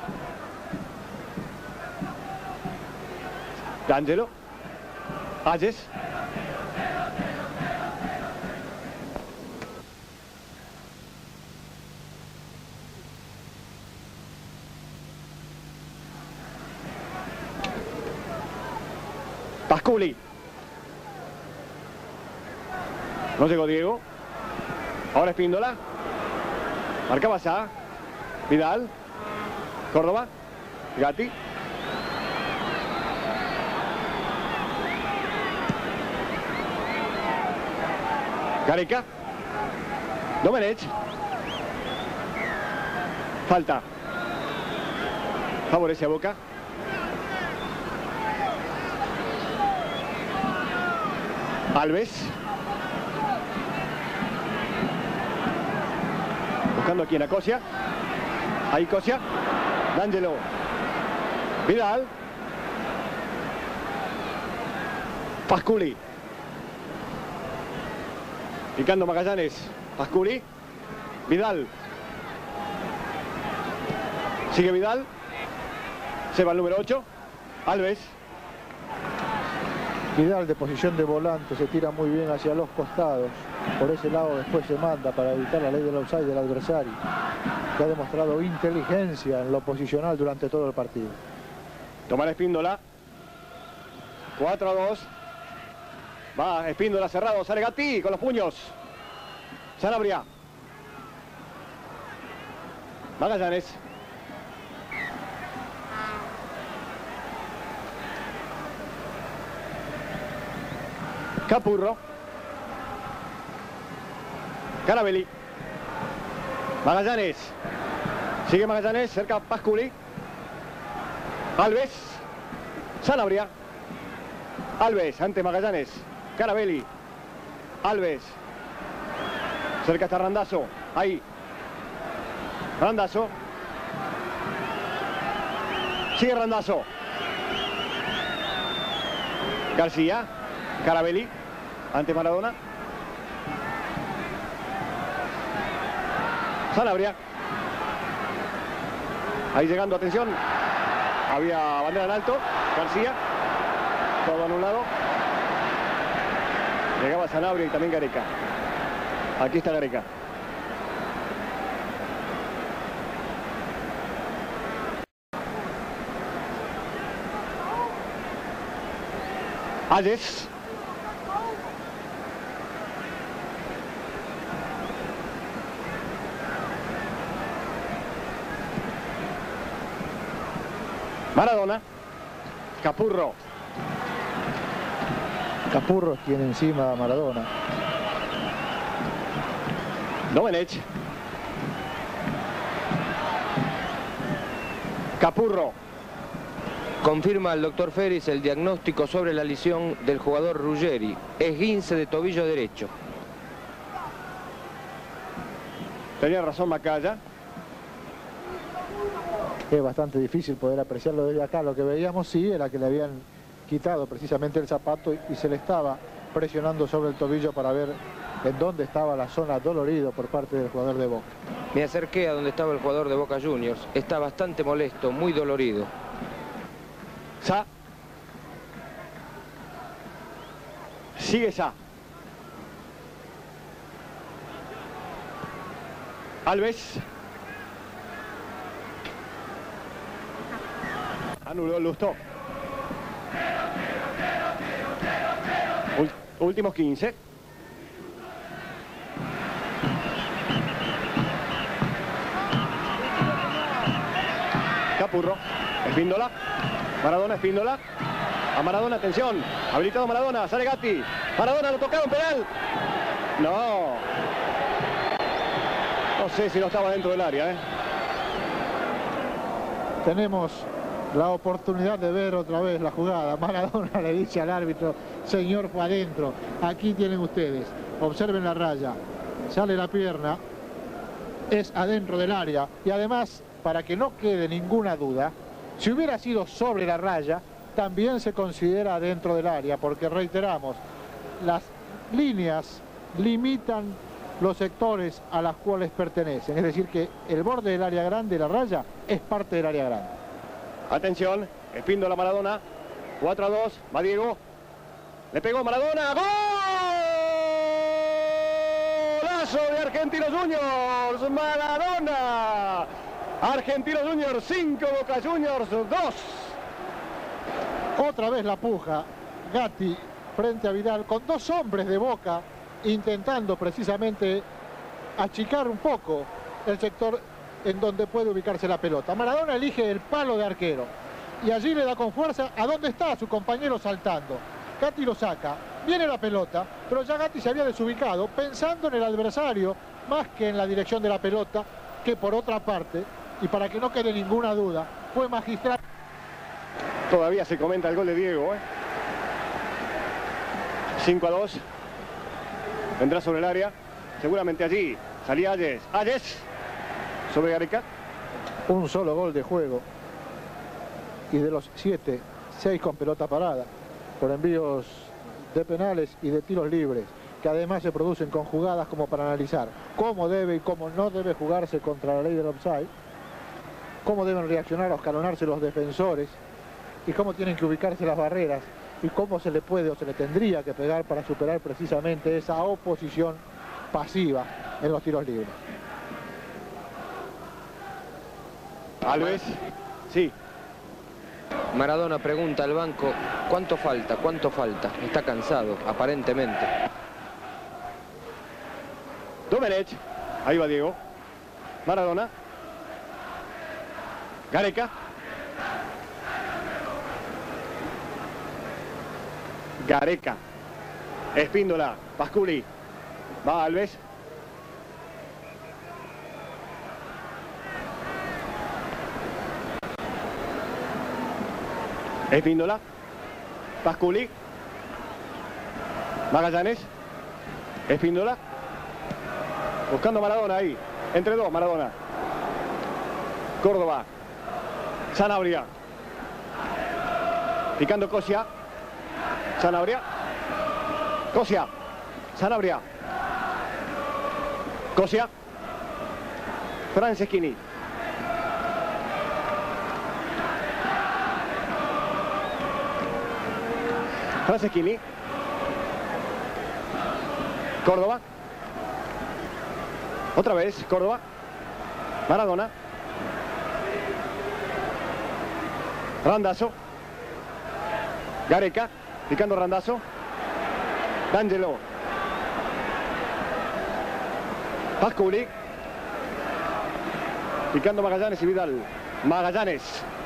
D'Angelo. Ayes. Pasculi. No llegó Diego. Ahora Espíndola. Marcaba Sa. Vidal. Córdoba. Gatti. Gareca. Domenech. Falta. Favorece a Boca. Alves. Buscando aquí en Acosia. Ahí Cosia. D'Angelo. Vidal. Pasculi. Picando Magallanes. Pasculi. Vidal. Sigue Vidal. Se va el número 8. Alves. Vidal de posición de volante se tira muy bien hacia los costados. Por ese lado después se manda para evitar la ley del offside del adversario, que ha demostrado inteligencia en lo posicional durante todo el partido. Toma la Espíndola. 4-2. Va Espíndola cerrado. Sale Gatti con los puños. Sanabria. Magallanes. Capurro. Carabelli. Magallanes. Sigue Magallanes. Cerca Pasculi. Alves. Sanabria. Alves. Ante Magallanes. Carabelli. Alves. Cerca está Randazzo. Ahí. Randazzo. Sigue Randazzo. García. Carabelli. Ante Maradona. Sanabria. Ahí llegando, atención. Había bandera en alto. García. Todo anulado. Llegaba Sanabria y también Gareca. Aquí está Gareca. Ayes. Maradona. Capurro. Capurro tiene encima a Maradona. Domenech. Capurro. Confirma el doctor Félix el diagnóstico sobre la lesión del jugador Ruggeri. Esguince de tobillo derecho. Tenía razón Macaya. Es bastante difícil poder apreciarlo desde acá. Lo que veíamos sí era que le habían quitado precisamente el zapato y se le estaba presionando sobre el tobillo para ver en dónde estaba la zona dolorido por parte del jugador de Boca. Me acerqué a donde estaba el jugador de Boca Juniors. Está bastante molesto, muy dolorido. Sa. Sigue Sa. Alves. Anuló Lustó. Últimos 15. Capurro. Espíndola. Maradona, Espíndola. A Maradona, atención. Habilitado Maradona. Sale Gatti. Maradona, lo tocaron, penal. No. No sé si no estaba dentro del área, Tenemos la oportunidad de ver otra vez la jugada. Maradona le dice al árbitro, señor, fue adentro. Aquí tienen ustedes. Observen la raya. Sale la pierna. Es adentro del área. Y además, para que no quede ninguna duda, si hubiera sido sobre la raya, también se considera dentro del área, porque reiteramos, las líneas limitan los sectores a los cuales pertenecen. Es decir, que el borde del área grande, la raya, es parte del área grande. Atención, Espíndola Maradona. 4-2, va Diego. Le pegó Maradona. ¡Golazo de Argentinos Juniors! ¡Maradona! Argentinos Juniors 5, Boca Juniors 2. Otra vez la puja. Gatti frente a Vidal con dos hombres de Boca intentando precisamente achicar un poco el sector en donde puede ubicarse la pelota. Maradona elige el palo de arquero y allí le da con fuerza a dónde está su compañero saltando. Gatti lo saca, viene la pelota, pero ya Gatti se había desubicado pensando en el adversario más que en la dirección de la pelota, que por otra parte, y para que no quede ninguna duda, fue magistral. Todavía se comenta el gol de Diego, 5-2. Vendrá sobre el área. Seguramente allí salía Ayes. Ayes sobre Gareca. Un solo gol de juego. Y de los 7, 6 con pelota parada. Por envíos de penales y de tiros libres. Que además se producen con jugadas como para analizar cómo debe y cómo no debe jugarse contra la ley del offside. Cómo deben reaccionar o escalonarse los defensores. Y cómo tienen que ubicarse las barreras. Y cómo se le puede o se le tendría que pegar para superar precisamente esa oposición pasiva en los tiros libres. Alves, sí. Maradona pregunta al banco, ¿cuánto falta? ¿Cuánto falta? Está cansado, aparentemente. Domenech, ahí va Diego. Maradona. Gareca. Gareca. Espíndola. Pasculi. Va Alves. Espíndola. Pasculi. Magallanes. Espíndola. Buscando a Maradona ahí. Entre dos, Maradona. Córdoba. Sanabria. Picando Cosia. Sanabria. Cosia. Sanabria. Cosia. Franceschini. Franceschini. Córdoba. Otra vez Córdoba. Maradona. Randazzo. Gareca. Picando Randazzo. D'Angelo. Pasculi. Picando Magallanes y Vidal. Magallanes.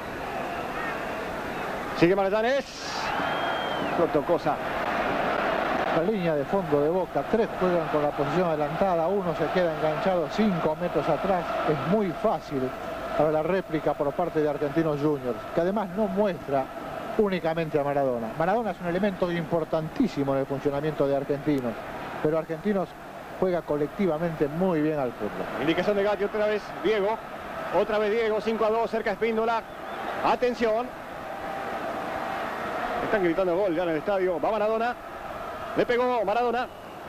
Sigue Magallanes. Corto cosa. La línea de fondo de Boca, 3 juegan con la posición adelantada, 1 se queda enganchado 5 metros atrás. Es muy fácil para la réplica por parte de Argentinos Juniors, que además no muestra únicamente a Maradona. Maradona es un elemento importantísimo en el funcionamiento de Argentinos, pero Argentinos juega colectivamente muy bien al fútbol. Indicación de Gatti, otra vez Diego. Otra vez Diego, 5-2, cerca Espíndola. Atención. Están gritando gol ya en el estadio. Va Maradona. Le pegó Maradona.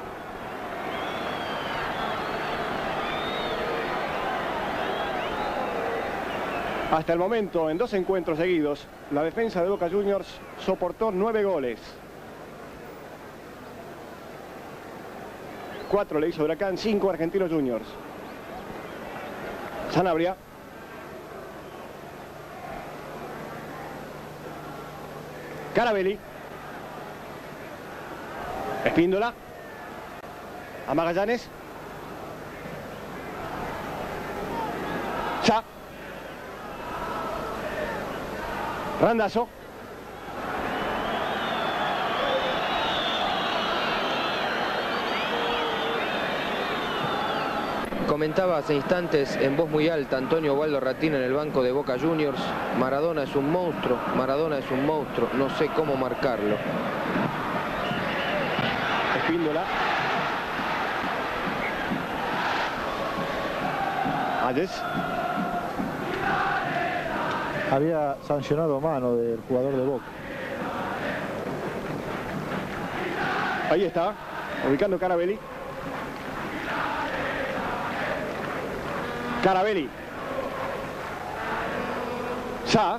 Hasta el momento, en 2 encuentros seguidos, la defensa de Boca Juniors soportó 9 goles. 4 le hizo Huracán, 5 Argentinos Juniors. Sanabria. Carabelli. Espíndola. A Magallanes. Sa. Randazzo. Comentaba hace instantes en voz muy alta Antonio Waldo Ratina en el banco de Boca Juniors: Maradona es un monstruo, Maradona es un monstruo, no sé cómo marcarlo. Espíndola. Ayes. Había sancionado mano del jugador de Boca. Ahí está, ubicando Carabelli. Carabelli. Sa.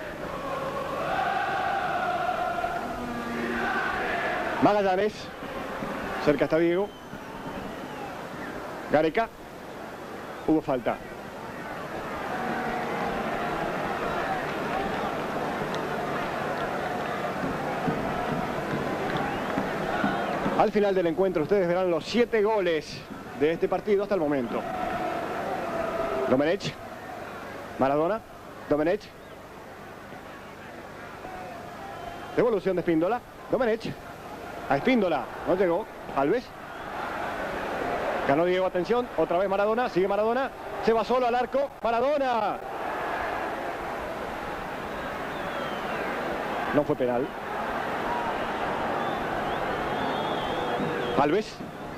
Magallanes. Cerca está Diego. Gareca. Hubo falta. Al final del encuentro ustedes verán los 7 goles de este partido hasta el momento. Domenech. Maradona. Domenech. Devolución de Espíndola. Domenech. A Espíndola. No llegó. Alves. Ganó Diego. Atención. Otra vez Maradona. Sigue Maradona. Se va solo al arco. Maradona. No fue penal. Alves.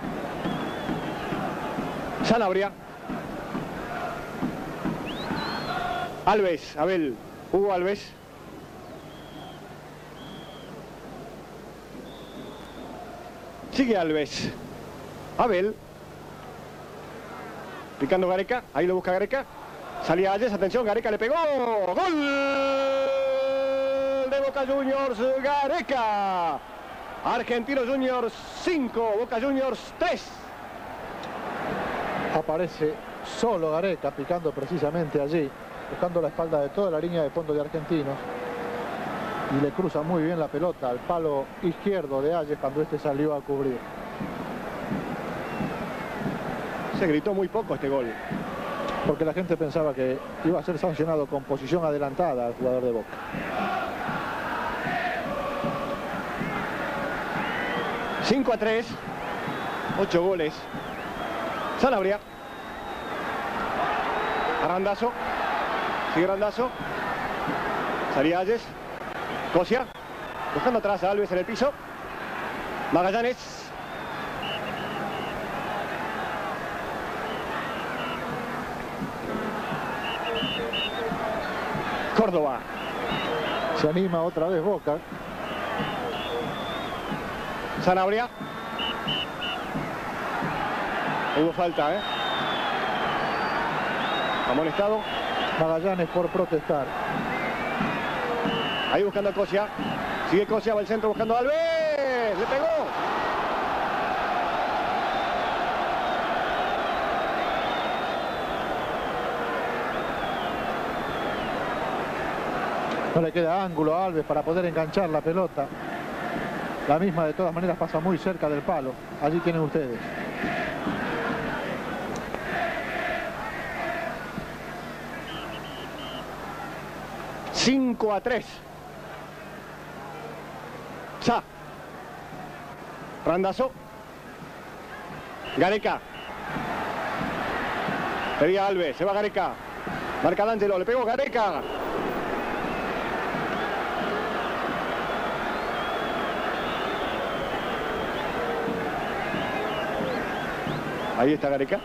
Sanabria. Alves, Abel, Hugo Alves. Sigue Alves. Abel. Picando Gareca, ahí lo busca Gareca. Salía Ayes, atención, Gareca le pegó. ¡Gol! De Boca Juniors, Gareca. Argentinos Juniors 5, Boca Juniors 3. Aparece solo Gareca picando precisamente allí, buscando la espalda de toda la línea de fondo de Argentinos, y le cruza muy bien la pelota al palo izquierdo de Ayes cuando este salió a cubrir. Se gritó muy poco este gol, porque la gente pensaba que iba a ser sancionado con posición adelantada al jugador de Boca. 5-3, 8 goles. Sanabria. Randazzo. Sigue Randazzo. Salía Ayes. Cosia. Buscando atrás a Alves en el piso. Magallanes. Córdoba. Se anima otra vez Boca. Sanabria. Hubo falta, ¿eh? Amonestado. Magallanes por protestar. Ahí buscando a Cosia. Sigue Cosia, va al centro buscando a Alves. ¡Le pegó! No le queda ángulo a Alves para poder enganchar la pelota. La misma de todas maneras pasa muy cerca del palo. Allí tienen ustedes. ¡5-3! Sa. Randazo. Gareca. Pedía Alves, se va Gareca. Marca D'Angelo, le pegó Gareca. Ahí está Gareca.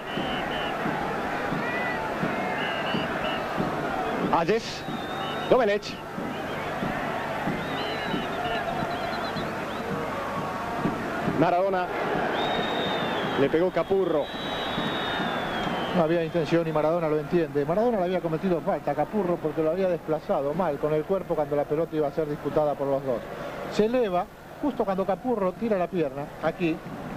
Ayes. Domenech. Maradona. Le pegó Capurro. No había intención y Maradona lo entiende. Maradona le había cometido falta a Capurro porque lo había desplazado mal con el cuerpo cuando la pelota iba a ser disputada por los dos. Se eleva justo cuando Capurro tira la pierna. Aquí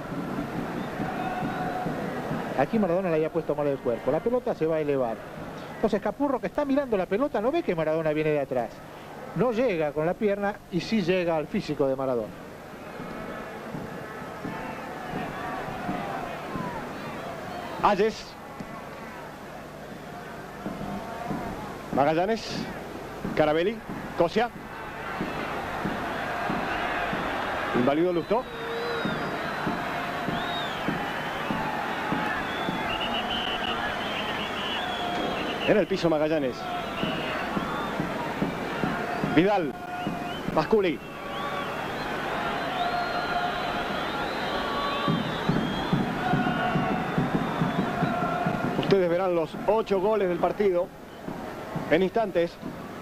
Maradona le había puesto mal el cuerpo. La pelota se va a elevar. Entonces Capurro, que está mirando la pelota, no ve que Maradona viene de atrás. No llega con la pierna y sí llega al físico de Maradona. Ayes. Magallanes. Carabelli. Cosia. Inválido Lustó. En el piso Magallanes. Vidal. Pasculi. Ustedes verán los 8 goles del partido en instantes.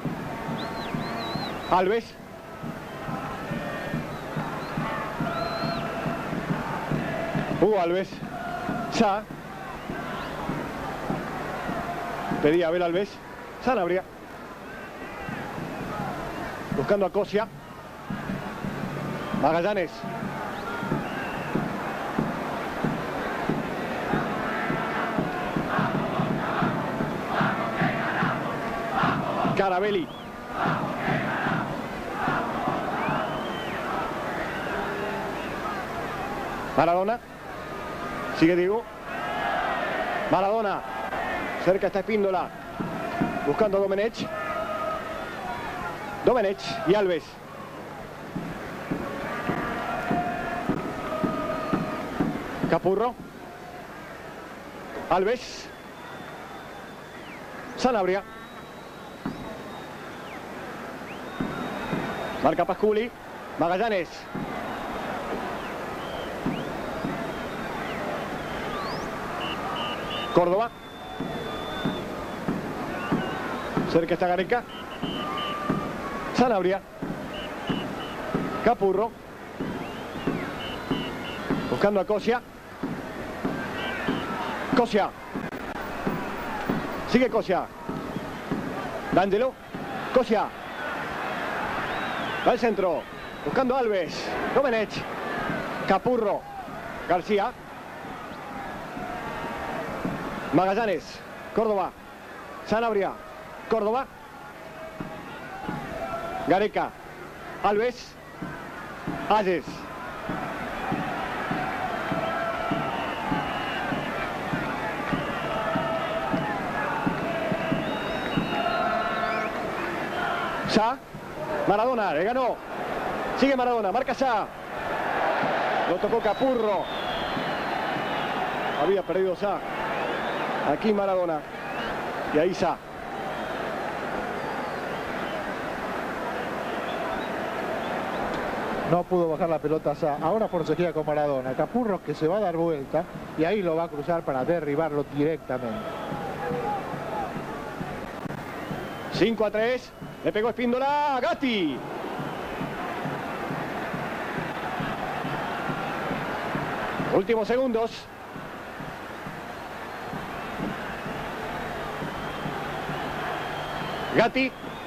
Alves. Hugo Alves. Sa. Pedía Abel Alves. Sanabria. Buscando a Cosia. Magallanes. Carabelli. Maradona. Sigue Diego. Maradona. Cerca está Espíndola. Buscando a Domenech. Domenech y Alves. Capurro. Alves. Sanabria. Marca Pasculi. Magallanes. Córdoba. Cerca está Gareca. Sanabria. Capurro. Buscando a Cosia. Cosia. Sigue Cosia. D'Angelo. Cosia. Va al centro. Buscando a Alves. Domenech. Capurro. García. Magallanes. Córdoba. Sanabria. Córdoba. Gareca. Alves. Ayes. Sa. Maradona, le ganó. Sigue Maradona, marca Sa. Lo tocó Capurro. Había perdido Sa. Aquí Maradona. Y ahí Sa. No pudo bajar la pelota Sa. Ahora forcejea con Maradona. Capurro que se va a dar vuelta y ahí lo va a cruzar para derribarlo directamente. 5-3. Le pegó Espíndola. Gatti. Últimos segundos. Gatti.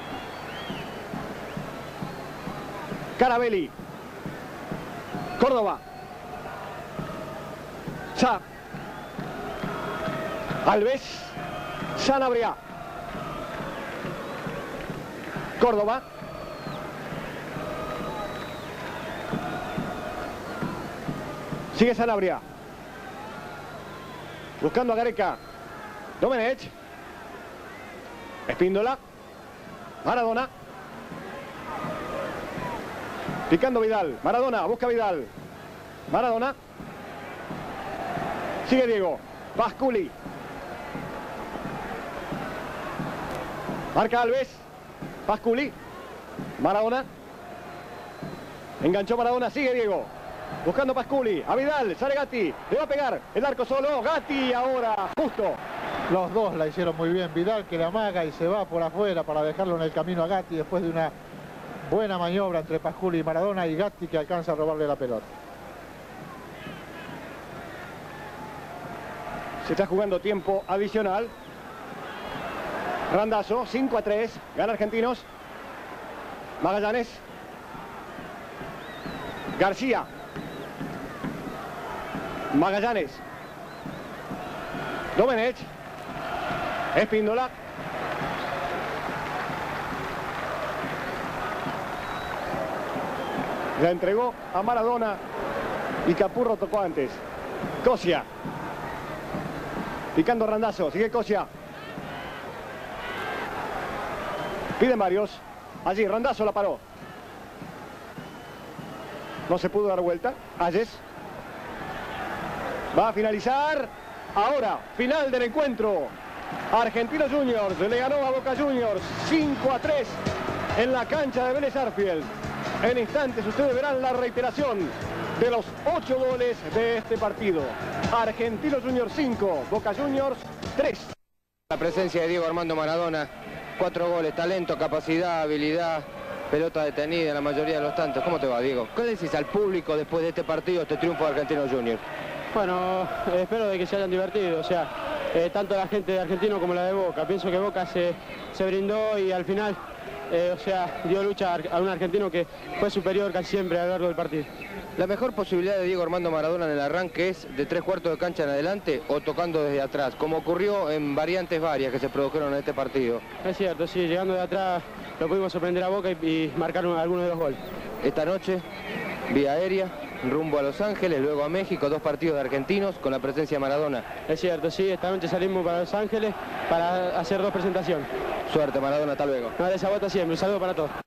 Carabelli. Córdoba. Sa. Alves. Sanabria. Córdoba. Sigue Sanabria. Buscando a Gareca. Domenech. Espíndola. Maradona. Picando Vidal. Maradona. Busca Vidal. Maradona. Sigue Diego. Pasculi. Marca Alves. Pasculi. Maradona. Enganchó Maradona. Sigue Diego. Buscando Pasculi. A Vidal. Sale Gatti. Le va a pegar. El arco solo. Gatti ahora. Justo. Los dos la hicieron muy bien. Vidal que la amaga y se va por afuera para dejarlo en el camino a Gatti después de una buena maniobra entre Pasculi y Maradona, y Gatti que alcanza a robarle la pelota. Se está jugando tiempo adicional. Randazzo, 5-3. Gana Argentinos. Magallanes. García. Magallanes. Domenech. Espíndola. La entregó a Maradona y Capurro tocó antes. Cosia. Picando Randazzo. Sigue Cosia. Piden varios. Allí Randazzo la paró. No se pudo dar vuelta. Ayes. Va a finalizar. Ahora, final del encuentro. Argentinos Juniors le ganó a Boca Juniors 5-3 en la cancha de Vélez Arfield. En instantes ustedes verán la reiteración de los 8 goles de este partido. Argentinos Juniors 5, Boca Juniors 3. La presencia de Diego Armando Maradona, 4 goles, talento, capacidad, habilidad, pelota detenida en la mayoría de los tantos. ¿Cómo te va, Diego? ¿Qué le decís al público después de este partido, este triunfo de Argentinos Juniors? Bueno, espero de que se hayan divertido, o sea, tanto la gente de Argentino como la de Boca. Pienso que Boca se brindó y al final, o sea, dio lucha a un argentino que fue superior casi siempre a lo largo del partido. ¿La mejor posibilidad de Diego Armando Maradona en el arranque es de 3/4 de cancha en adelante o tocando desde atrás, como ocurrió en variantes varias que se produjeron en este partido? Es cierto, sí, llegando de atrás lo pudimos sorprender a Boca y marcar algunos de los goles. Esta noche, vía aérea, rumbo a Los Ángeles, luego a México, 2 partidos de argentinos con la presencia de Maradona. Es cierto, sí, esta noche salimos para Los Ángeles para hacer 2 presentaciones. Suerte, Maradona, hasta luego. No, esa bota siempre, un saludo para todos.